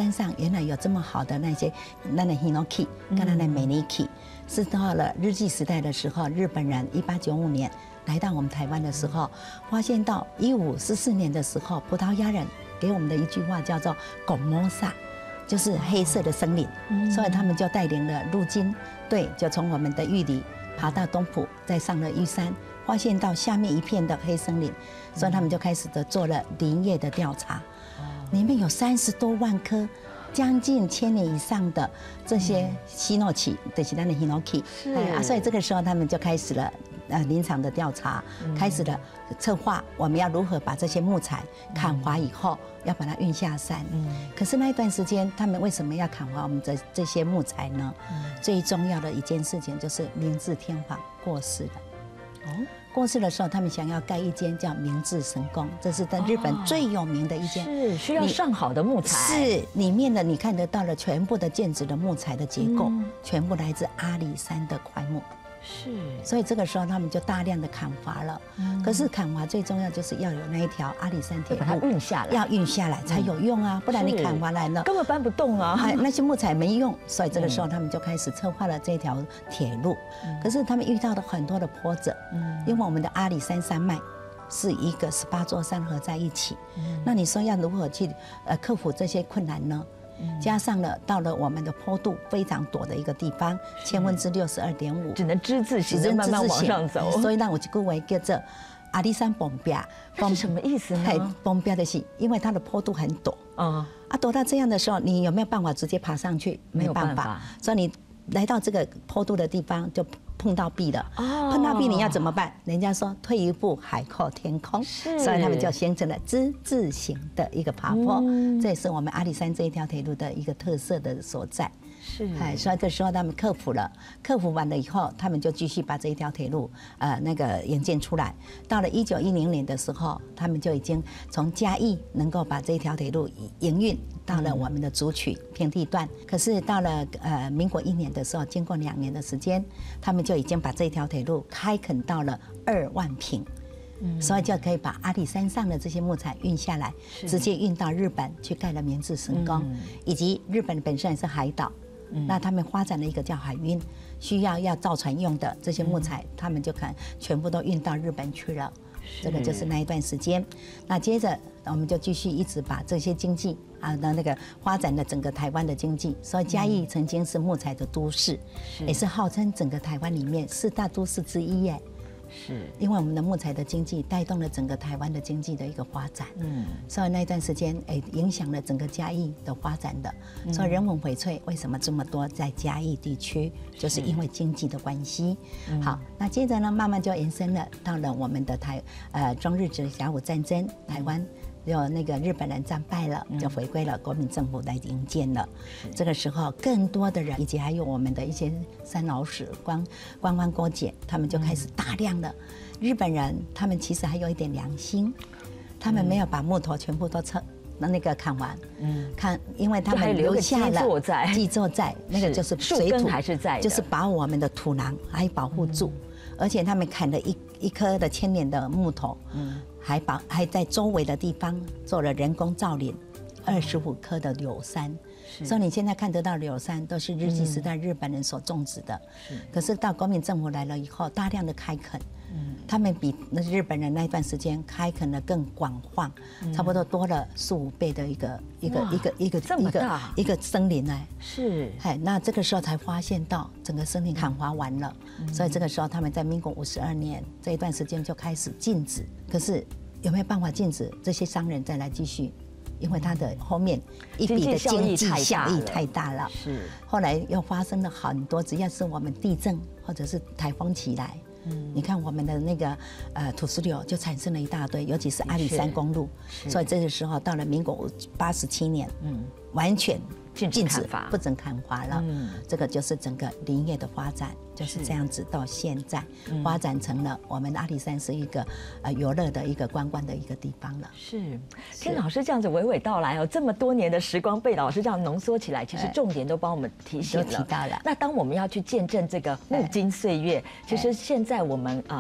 山上原来有这么好的那些那 hinoki 跟那 meniki， 是到了日据时代的时候，日本人1895年来到我们台湾的时候，发现到1544年的时候，葡萄牙人给我们的一句话叫做“狗摩萨”，就是黑色的森林，所以他们就带领了陆军队，就从我们的玉里爬到东埔，再上了玉山，发现到下面一片的黑森林，所以他们就开始的做了林业的调查，里面有30多万棵。将近1000年以上的这些希诺奇，就是咱的 hinoki， 所以这个时候他们就开始了林场的调查，开始了策划我们要如何把这些木材砍伐以后要把它运下山。可是那一段时间，他们为什么要砍伐我们的这些木材呢？最重要的一件事情就是明治天皇过世了。过世的时候，他们想要盖一间叫明治神宫，这是在日本最有名的一间， 是需要上好的木材， 是里面的你看得到了全部的建筑的木材的结构，全部来自阿里山的檜木。 是， 所以这个时候他们就大量的砍伐了。可是砍伐最重要就是要有那一条阿里山铁路， 把它运下来， 要运下来才有用啊，不然你砍伐来了根本搬不动啊， 那些木材没用。所以这个时候他们就开始策划了这条铁路。可是他们遇到了很多的波折，因为我们的阿里山山脉是一个18座山合在一起，那你说要如何去克服这些困难呢？加上了到了我们的坡度非常陡的一个地方，62.5， 只能之字形的慢慢往上走。 所以让我一句话叫做阿里山崩壁。 这是什么意思呢？ 崩壁的是因为它的坡度很陡陡到这样的时候，你有没有办法直接爬上去？没办法，所以你来到这个坡度的地方就碰到壁了。碰到壁你要怎么办？人家说退一步海阔天空，所以他们就形成了之字形的一个爬坡。这也是我们阿里山这一条铁路的一个特色的所在。 是， 所以这时候他们克服完了以后，他们就继续把这一条铁路那个研建出来。到了1910年的时候，他们就已经从嘉义能够把这一条铁路营运到了我们的竹取平地段。可是到了民国1年的时候，经过2年的时间，他们就已经把这一条铁路开垦到了2万坪。所以就可以把阿里山上的这些木材运下来，直接运到日本去盖了明治神宫，以及日本本身也是海岛。那他们发展了一个叫海运，需要造船用的这些木材，他们就可能全部都运到日本去了。这个就是那一段时间。那接着我们就继续一直把这些经济那个发展了整个台湾的经济。所以嘉义曾经是木材的都市，也是号称整个台湾里面4大都市之一耶。是，因为我们的木材的经济带动了整个台湾的经济的一个发展，所以那一段时间影响了整个嘉义的发展的。所以人文荟萃为什么这么多在嘉义地区，就是因为经济的关系。好，那接着呢，慢慢就延伸了到了我们的中日甲午战争，台湾有那个日本人战败了，就回归了国民政府来营建了。这个时候，更多的人以及还有我们的一些三老史、观光郭姐，他们就开始大量的日本人，他们其实还有一点良心，他们没有把木头全部都那个砍完，因为他们留下了基座在，那个就是水土还是在， 就是把我们的土壤还保护住，而且他们砍了一棵的1000年的木头，还在周围的地方做了人工造林，25棵的柳杉。所以你现在看得到柳杉都是日据时代日本人所种植的，可是到国民政府来了以后，大量的开垦，他们比那日本人那段时间开垦的更广泛，差不多多了4、5倍的一个森林呢。是，那这个时候才发现到整个森林砍伐完了，所以这个时候他们在民国52年这一段时间就开始禁止。可是有没有办法禁止这些商人再来继续？因为它的后面一笔的经济效益太大了，是。后来又发生了很多，只要是我们地震或者是台风起来，你看我们的那个土石流就产生了一大堆，尤其是阿里山公路。所以这个时候到了民国87年，完全禁止不准砍伐了。这个就是整个林业的发展就是这样子，到现在发展成了我们阿里山是一个游乐的一个观光的一个地方了。 是，听老师这样子娓娓道来哦，这么多年的时光被老师这样浓缩起来，其实重点都帮我们提醒了。 都提到了。 那当我们要去见证这个木金岁月，其实现在我们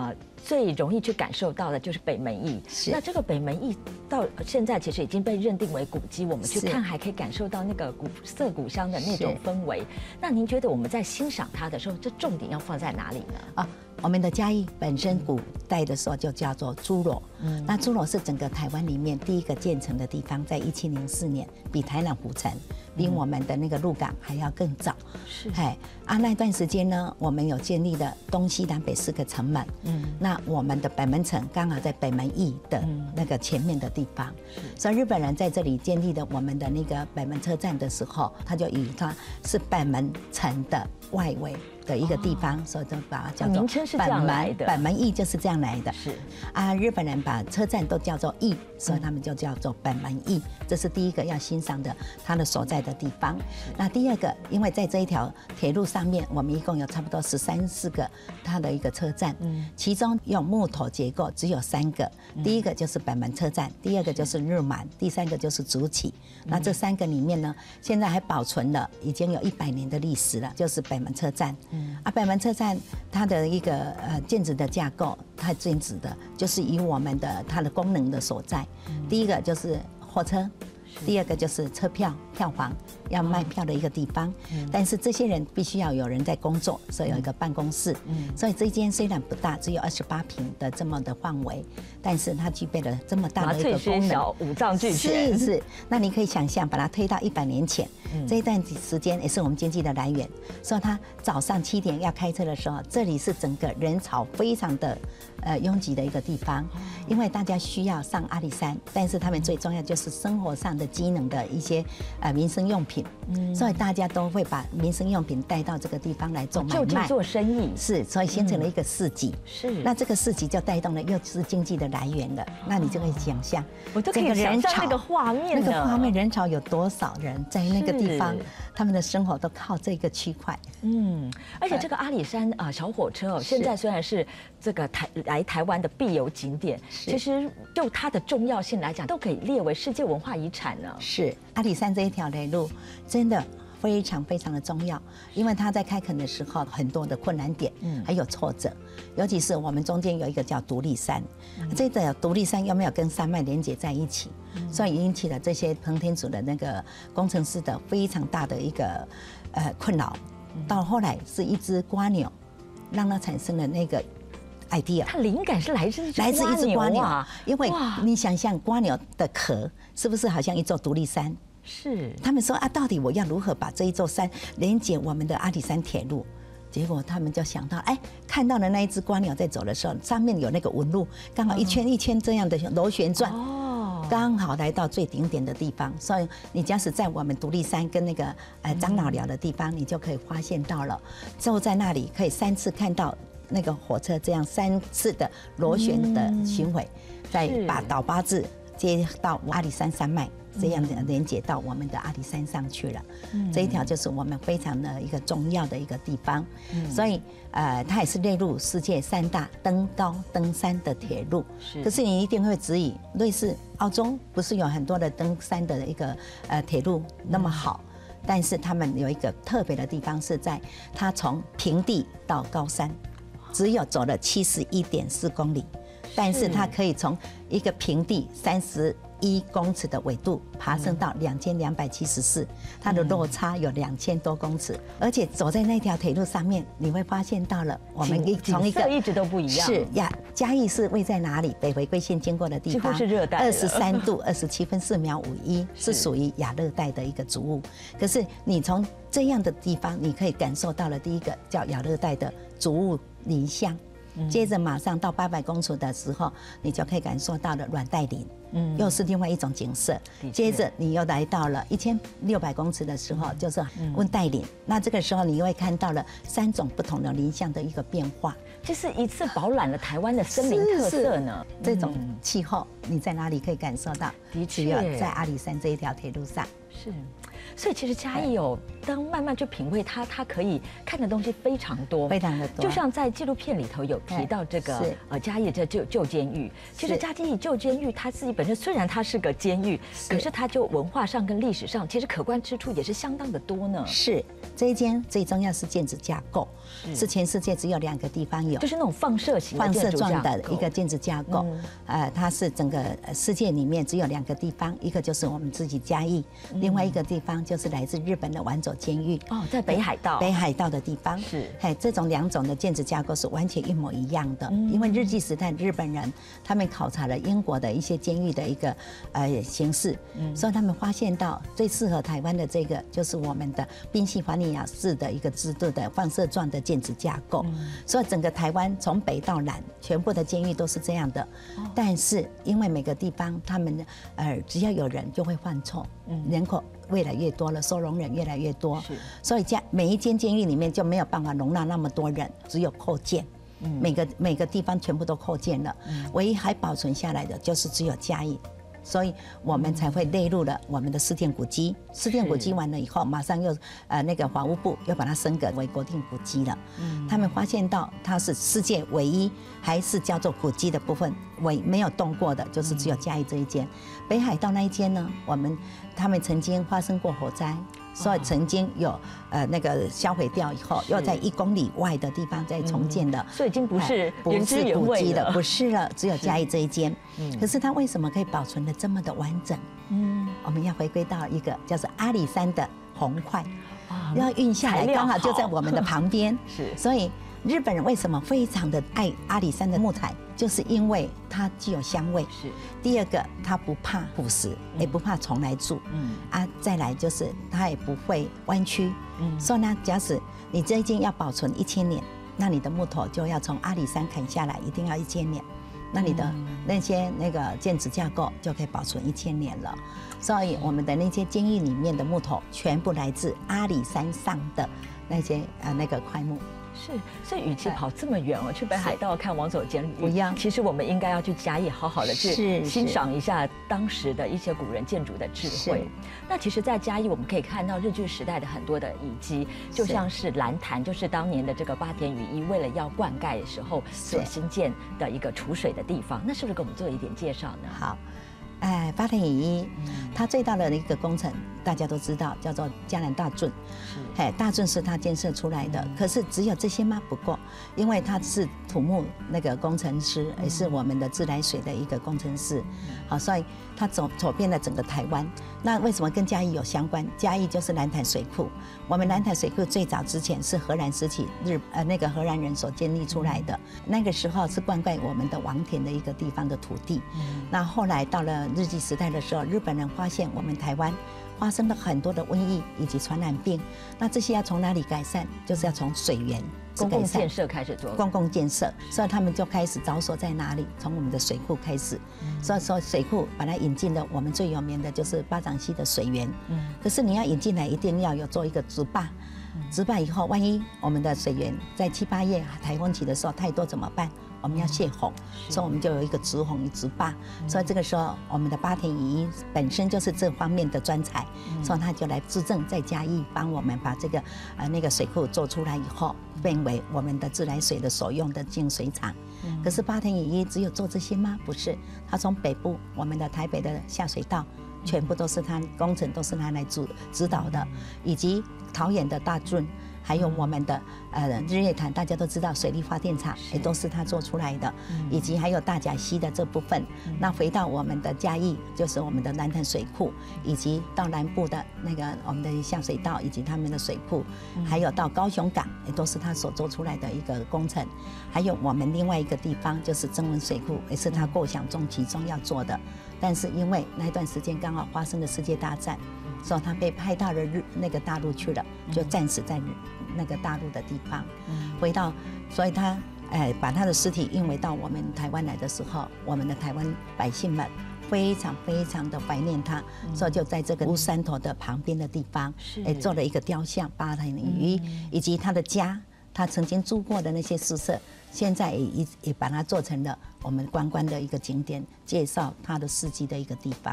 最容易去感受到的就是北门驿。那这个北门驿到现在其实已经被认定为古迹，我们去看还可以感受到那个古色古香的那种氛围。那您觉得我们在欣赏它的时候，这重点要放在哪里呢？ 啊，我们的嘉义本身古代的时候就叫做诸罗，那诸罗是整个台湾里面第一个建成的地方，在1704年，比台南府城，比我们的那个鹿港还要更早。是，那段时间呢，我们有建立了东西南北4个城门。那我们的北门城刚好在北门驿的那个前面的地方，所以日本人在这里建立了我们的那个北门车站的时候，他就以它是北门城的外围的一个地方，所以就把它叫做名称是这样来的， 北门驿就是这样来的。 是日本人把车站都叫做驿，所以他们就叫做北门驿。这是第一个要欣赏的它的所在的地方。那第二个，因为在这一条铁路上面，我们一共有差不多13、14个它的一个车站，其中用木头结构只有3个，第一个就是北门车站，第二个就是日满，第3个就是竹崎。那这3个里面呢，现在还保存了已经有100年的历史了，就是北门车站。北门车站它的一个建筑的架构，它建筑的就是以我们的它的功能的所在，第一个就是货车，第二个就是车票票房要卖票的一个地方，但是这些人必须要有人在工作，所以有一个办公室，所以这间虽然不大，只有28坪的这么的范围，但是它具备了这么大的一个功能， 五脏俱全。 是，那你可以想象，把它推到100年前，这一段时间也是我们经济的来源。所以他早上7点要开车的时候，这里是整个人潮非常的拥挤的一个地方，因为大家需要上阿里山，但是他们最重要就是生活上的机能的一些民生用品，所以大家都会把民生用品带到这个地方来做买卖， 就近做生意。 是，所以形成了一个市集。 是， 那这个市集就带动了又是经济的来源了。那你就可以想象， 我都可以想象那个画面， 那个画面人潮有多少人在那个地方，他们的生活都靠这个区块。 而且这个阿里山小火车现在虽然是这个来台湾的必游景点，其实就它的重要性来讲，都可以列为世界文化遗产呢。 是，阿里山这一条雷路真的非常非常的重要，因为它在开垦的时候很多的困难点，还有挫折，尤其是我们中间有一个叫独立山，这个独立山有没有跟山脉连接在一起，所以引起了这些棚田组的那个工程师的非常大的一个困扰。到后来是一只蜗牛，让它产生了那个 idea。 它灵感是来自一只蜗牛，因为你想象蜗牛的壳是不是好像一座独立山？ 是。 他们说到底我要如何把这一座山连接我们的阿里山铁路？结果他们就想到，看到了那一只蜗牛在走的时候，上面有那个纹路，刚好一圈一圈这样的螺旋转。刚好来到最顶点的地方，所以你假使在我们独立山跟那个樟脑寮的地方，你就可以发现到了，就在那里可以3次看到那个火车这样3次的螺旋的巡回，再把岛八字接到阿里山山脉，这样的连接到我们的阿里山上去了。这一条就是我们非常的一个重要的一个地方，所以它也是列入世界3大登高登山的铁路。可是你一定会质疑，类似澳洲不是有很多的登山的一个铁路那么好，但是他们有一个特别的地方是在它从平地到高山只有走了71.4公里，但是它可以从一个平地31公尺的纬度爬升到2274，它的落差有2000多公尺，而且走在那条铁路上面，你会发现到了我们从一个一直都不一样。 是嘉义是位在哪里？北回归线经过的地方， 几乎是热带 ，23度27分4秒51，是属于亚热带的一个植物。可是你从这样的地方，你可以感受到了第一个叫亚热带的植物林相。接着马上到800公尺的时候，你就可以感受到了软带林，又是另外一种景色。接着你又来到了1600公尺的时候，就是温带林。那这个时候你又会看到了3种不同的林相的一个变化， 就是一次饱览了台湾的森林特色呢。 这种气候你在哪里可以感受到？只有在阿里山这一条铁路上。 是。 所以其实嘉义当慢慢去品味它可以看的东西非常多， 非常的多。 就像在纪录片里头有提到这个嘉义这旧监狱，其实嘉义旧监狱它自己本身虽然它是个监狱，可是它就文化上跟历史上其实可观之处也是相当的多呢。 是这一间最重要是建筑架构，是全世界只有2个地方有， 就是那种放射型的放射建筑架状的构一个建筑架构。它是整个世界里面只有2个地方，一个就是我们自己嘉义，另外一个地方就是来自日本的丸走监狱。 在北海道。 北海道的地方是， 这种2种的建筑架构是完全一模一样的。因为日据时代日本人他们考察了英国的一些监狱的一个形式，所以他们发现到最适合台湾的这个就是我们的宾夕法尼亚式的一个制度的放射状的建筑架构。所以整个台湾从北到南全部的监狱都是这样的。但是因为每个地方他们只要有人就会犯错，人口越来越多了，收容人越来越多，所以每一间监狱里面就没有办法容纳那么多人，只有扩建。每个地方全部都扩建了，唯一还保存下来的就是只有嘉义。所以我们才会列入了我们的市定古迹。市定古迹完了以后，马上又那个法务部又把它升格为国定古迹了。他们发现到它是世界唯一还是叫做古迹的部分没有动过的，就是只有嘉义这一间。北海道那一间呢，他们曾经发生过火灾。所以曾经有那个销毁掉以后，又在1公里外的地方再重建了， 所以已经不是原汁原味的， 不是了，只有嘉义这一间。可是它为什么可以保存的这么的完整？我们要回归到一个叫做阿里山的红块，要运下来，刚好就在我们的旁边。 是， 所以日本人为什么非常的爱阿里山的木材？就是因为它具有香味， 是。 第二个，它不怕腐蚀，也不怕虫来住，再来就是它也不会弯曲，所以呢，假使你这一间要保存1000年，那你的木头就要从阿里山砍下来，一定要1000年，那你的那些那个建筑架构就可以保存1000年了。所以我们的那些监狱里面的木头全部来自阿里山上的那些那个块木。 是，所以与其跑这么远去北海道看王走监狱， 不一样。 其实我们应该要去嘉义，好好的去欣赏一下当时的一些古人建筑的智慧。那其实，在嘉义我们可以看到日据时代的很多的遗迹，就像是蓝潭，就是当年的这个八田雨衣为了要灌溉的时候所新建的一个储水的地方。那是不是给我们做一点介绍呢？ 好。八田雨衣，它最大的一个工程大家都知道，叫做嘉南大圳。大圳是它建设出来的，可是只有这些吗？不够，因为他是土木那个工程师，也是我们的自来水的一个工程师。好，所以他走遍了整个台湾。那为什么跟嘉义有相关？嘉义就是蓝潭水库。我们蓝潭水库最早之前是荷兰时期那个荷兰人所建立出来的，那个时候是灌溉我们的王田的一个地方的土地。那后来到了日据时代的时候，日本人发现我们台湾发生了很多的瘟疫以及传染病，那这些要从哪里改善？就是要从水源公共建设开始做。 公共建设，所以他们就开始着手在哪里？从我们的水库开始。所以说水库把它引进了，我们最有名的就是巴掌溪的水源。可是你要引进来，一定要有做一个竹坝。植坝以后，万一我们的水源在7、8月台风期的时候太多怎么办？我们要泄洪，所以我们就有一个直洪与直坝。所以这个时候，我们的八田雨衣本身就是这方面的专才，所以他就来资政在嘉义帮我们把这个那个水库做出来以后，变为我们的自来水的所用的净水厂。可是八田雨衣只有做这些吗？不是，他从北部我们的台北的下水道。全部都是他工程，都是他来指导的，以及桃园的大圳，还有我们的日月潭，大家都知道水力发电厂也都是他做出来的，以及还有大甲溪的这部分。那回到我们的嘉义，就是我们的南潭水库，以及到南部的那个我们的下水道以及他们的水库，还有到高雄港，也都是他所做出来的一个工程。还有我们另外一个地方就是曾文水库，也是他构想中其中要做的。但是因为那段时间刚好发生了世界大战，所以他被派到了那个大陆去了，就战死在那个大陆的地方。回到，所以他把他的尸体运回到我们台湾来的时候，我们的台湾百姓们非常非常的怀念他，所以就在这个乌山头的旁边的地方，做了一个雕像八田雨衣，以及他的家。他曾经住过的那些宿舍，现在也把它做成了我们观光的一个景点，介绍他的事迹的一个地方了。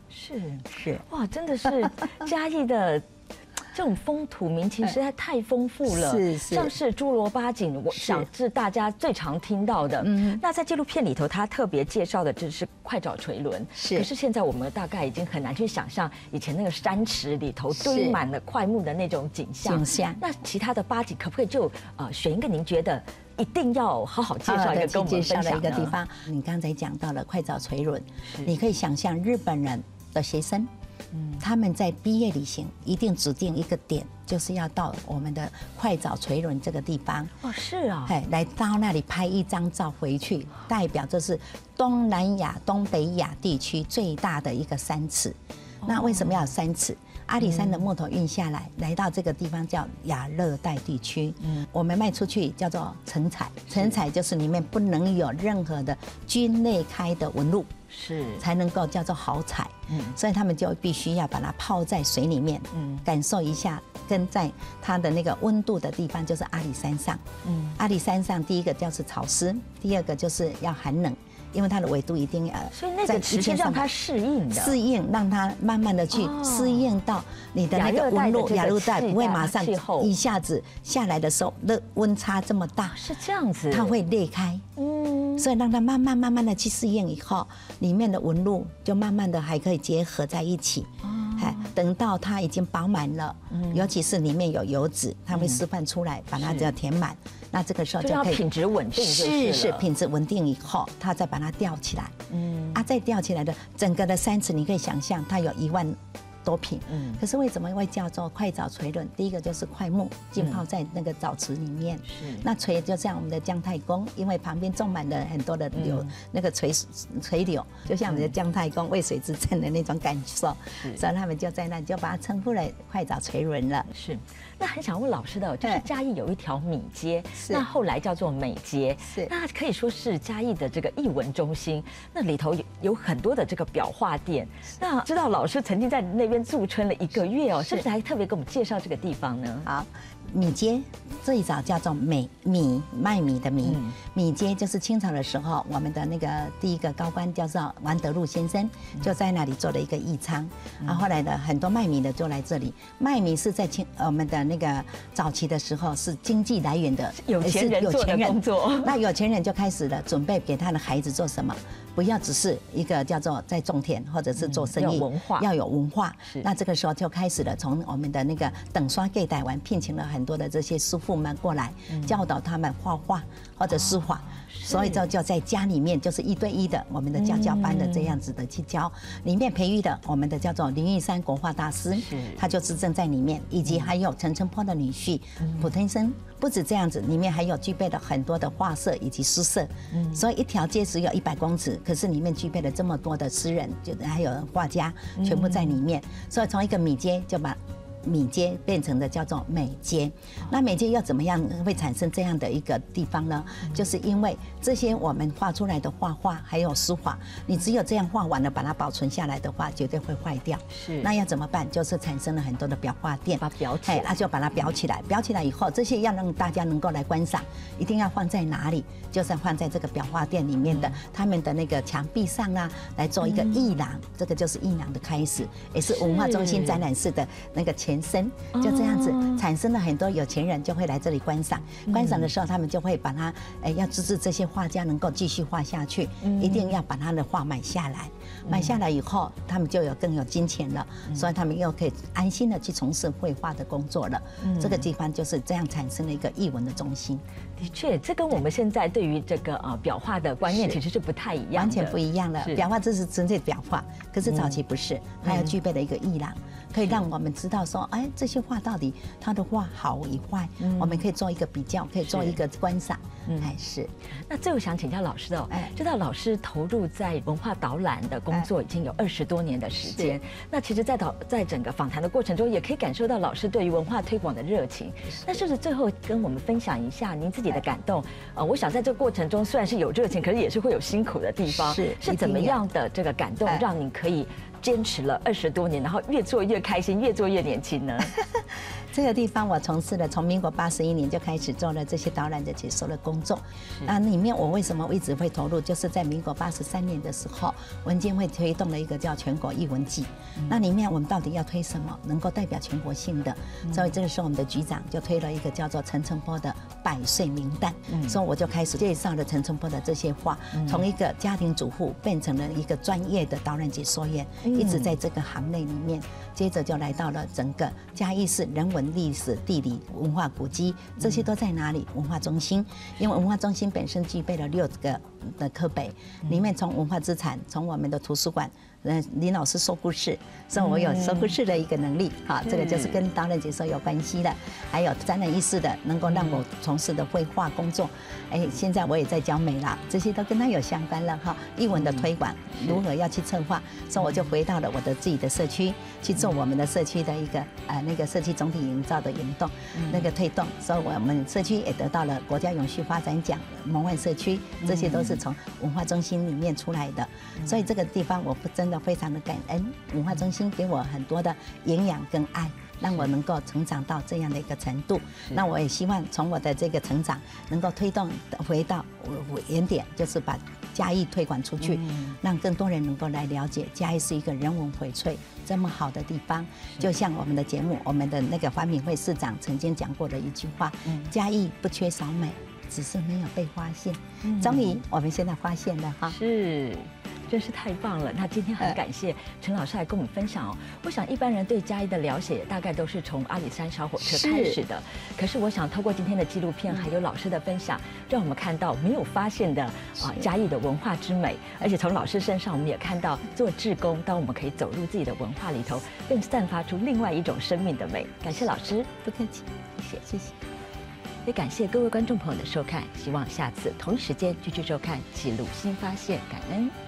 是哇，真的是嘉义的这种风土民情实在太丰富了，像是猪罗八景，我想是大家最常听到的。那在纪录片里头，他特别介绍的就是快爪垂纶，可是现在我们大概已经很难去想象以前那个山池里头堆满了快木的那种景象。那其他的八景可不可以就选一个您觉得一定要好好介绍一个跟我们分享的一个地方？你刚才讲到了快爪垂纶，你可以想象日本人的学生。他们在毕业旅行一定指定一个点，就是要到我们的快爪垂纶这个地方。 是啊， 来到那里拍一张照回去，代表这是东南亚、东北亚地区最大的一个山池。那为什么要有山池？阿里山的木头运下来，来到这个地方叫亚热带地区。我们卖出去叫做成采，成采就是里面不能有任何的菌类开的纹路。才能够叫做好采，所以他们就必须要把它泡在水里面，感受一下，跟在它的那个温度的地方，就是阿里山上。阿里山上第一个就是潮湿，第二个就是要寒冷，因为它的纬度一定要， 所以那个池是让它适应的， 适应让它慢慢的去适应到你的那个温度，亚热带不会马上一下子下来的时候，温差这么大， 是这样子， 它会裂开。所以让它慢慢的去适应以后，里面的纹路就慢慢的还可以结合在一起。等到它已经饱满了，尤其是里面有油脂，它会释放出来，把它只要填满。那这个时候就可以品质稳定， 是品质稳定以后，它再把它吊起来。再吊起来的整个的山池，你可以想象它有1万多品。可是为什么会叫做快爪垂纶？第一个就是快木浸泡在那个沼池里面，那垂就像我们的姜太公，因为旁边种满了很多的柳，那个垂柳，就像我们的姜太公渭水之镇的那种感受，所以他们就在那就把它称呼了快爪垂纶了。 那很想问老师的，就是嘉义有一条米街，那后来叫做美街，那可以说是嘉义的这个艺文中心，那里头有很多的这个裱画店。那知道老师曾经在那边驻村了1个月哦，是不是还特别给我们介绍这个地方呢？ 好，米街最早叫做米卖米的米，米街就是清朝的时候，我们的那个第一个高官叫做王德禄先生，就在那里做了一个义仓，然后后来的很多卖米的就来这里。卖米是在我们的那个早期的时候是经济来源的， 有钱人做的工作。 那有钱人就开始了准备给他的孩子做什么？不要只是一个叫做在种田或者是做生意，要有文化。那这个时候就开始了，从我们的那个等刷给台湾聘请了很多的这些师傅们过来，教导他们画画或者书法。所以就在家里面就是1对1的我们的教班的这样子的去教，里面培育的我们的叫做林玉山国画大师，他就执政在里面，以及还有陈澄波的女婿蒲天生。不止这样子，里面还有具备了很多的画社以及诗社，所以一条街只有100公尺，可是里面具备了这么多的诗人，就还有画家，全部在里面。所以从一个米街就把米街变成的叫做美街。那美街又怎么样会产生这样的一个地方呢？就是因为这些我们画出来的画画还有书法，你只有这样画完了把它保存下来的话，绝对会坏掉。那要怎么办？就是产生了很多的裱画店， 把它裱起来， 他就把它裱起来。裱起来以后，这些要让大家能够来观赏，一定要放在哪里？就是放在这个裱画店里面的他们的那个墙壁上啊，来做一个艺廊。这个就是艺廊的开始，也是文化中心展览室的那个前身。就这样子产生了很多有钱人就会来这里观赏。观赏的时候，他们就会把它，要支持这些画家能够继续画下去，一定要把他的画买下来。买下来以后，他们就更有金钱了，所以他们又可以安心的去从事绘画的工作了。这个地方就是这样产生了一个艺文的中心。 的确，这跟我们现在对于这个裱画的观念其实是不太一样的， 完全不一样了。裱画这是纯粹裱画，可是早期不是，它要具备了一个艺廊，可以让我们知道说，这些画到底它的画好与坏，我们可以做一个比较，可以做一个观赏。是。 那最后想请教老师的，知道老师投入在文化导览的工作已经有20多年的时间，那其实在整个访谈的过程中，也可以感受到老师对于文化推广的热情。那是不是最后跟我们分享一下您自己的感动？我想在这个过程中虽然是有热情，可是也是会有辛苦的地方。是怎么样的这个感动，让你可以坚持了20多年，然后越做越开心，越做越年轻呢？ 这个地方我从事了，从民国81年就开始做了这些导览的解说的工作。那里面我为什么一直会投入？就是在民国83年的时候，文监会推动了一个叫全国艺文季。那里面我们到底要推什么，能够代表全国性的？所以这个时候我们的局长就推了一个叫做陈澄波的100岁名单。所以我就开始介绍了陈澄波的这些话，从一个家庭主妇变成了一个专业的导览解说员，一直在这个行内里面。接着就来到了整个嘉义市人文、历史、地理、文化古迹，这些都在哪里？文化中心，因为文化中心本身具备了6个的科北，里面从文化资产，从我们的图书馆。林老师说故事，所以我有说故事的一个能力，哈，这个就是跟导览解说有关系的。还有展览艺术的，能够让我从事的绘画工作，现在我也在教美劳，这些都跟他有相关了哈。艺文的推广，如何要去策划，所以我就回到了我的自己的社区去做我们的社区的一个那个社区总体营造的引动，那个推动，所以我们社区也得到了国家永续发展奖、蒙万社区，这些都是从文化中心里面出来的。所以这个地方我真的非常的感恩，文化中心给我很多的营养跟爱，让我能够成长到这样的一个程度。那我也希望从我的这个成长，能够推动回到原点，就是把嘉义推广出去，让更多人能够来了解嘉义是一个人文荟萃这么好的地方。就像我们的节目，我们的那个黄敏惠市长曾经讲过的一句话：嘉义不缺少美，只是没有被发现。终于我们现在发现了哈。 是。真是太棒了！那今天很感谢陈老师来跟我们分享哦。我想一般人对嘉义的了解大概都是从阿里山小火车开始的，可是我想透过今天的纪录片还有老师的分享，让我们看到没有发现的嘉义的文化之美，而且从老师身上我们也看到做志工，当我们可以走入自己的文化里头，更散发出另外一种生命的美。感谢老师， 不客气，谢谢。 也感谢各位观众朋友的收看，希望下次同一时间继续收看《记录新发现》，感恩。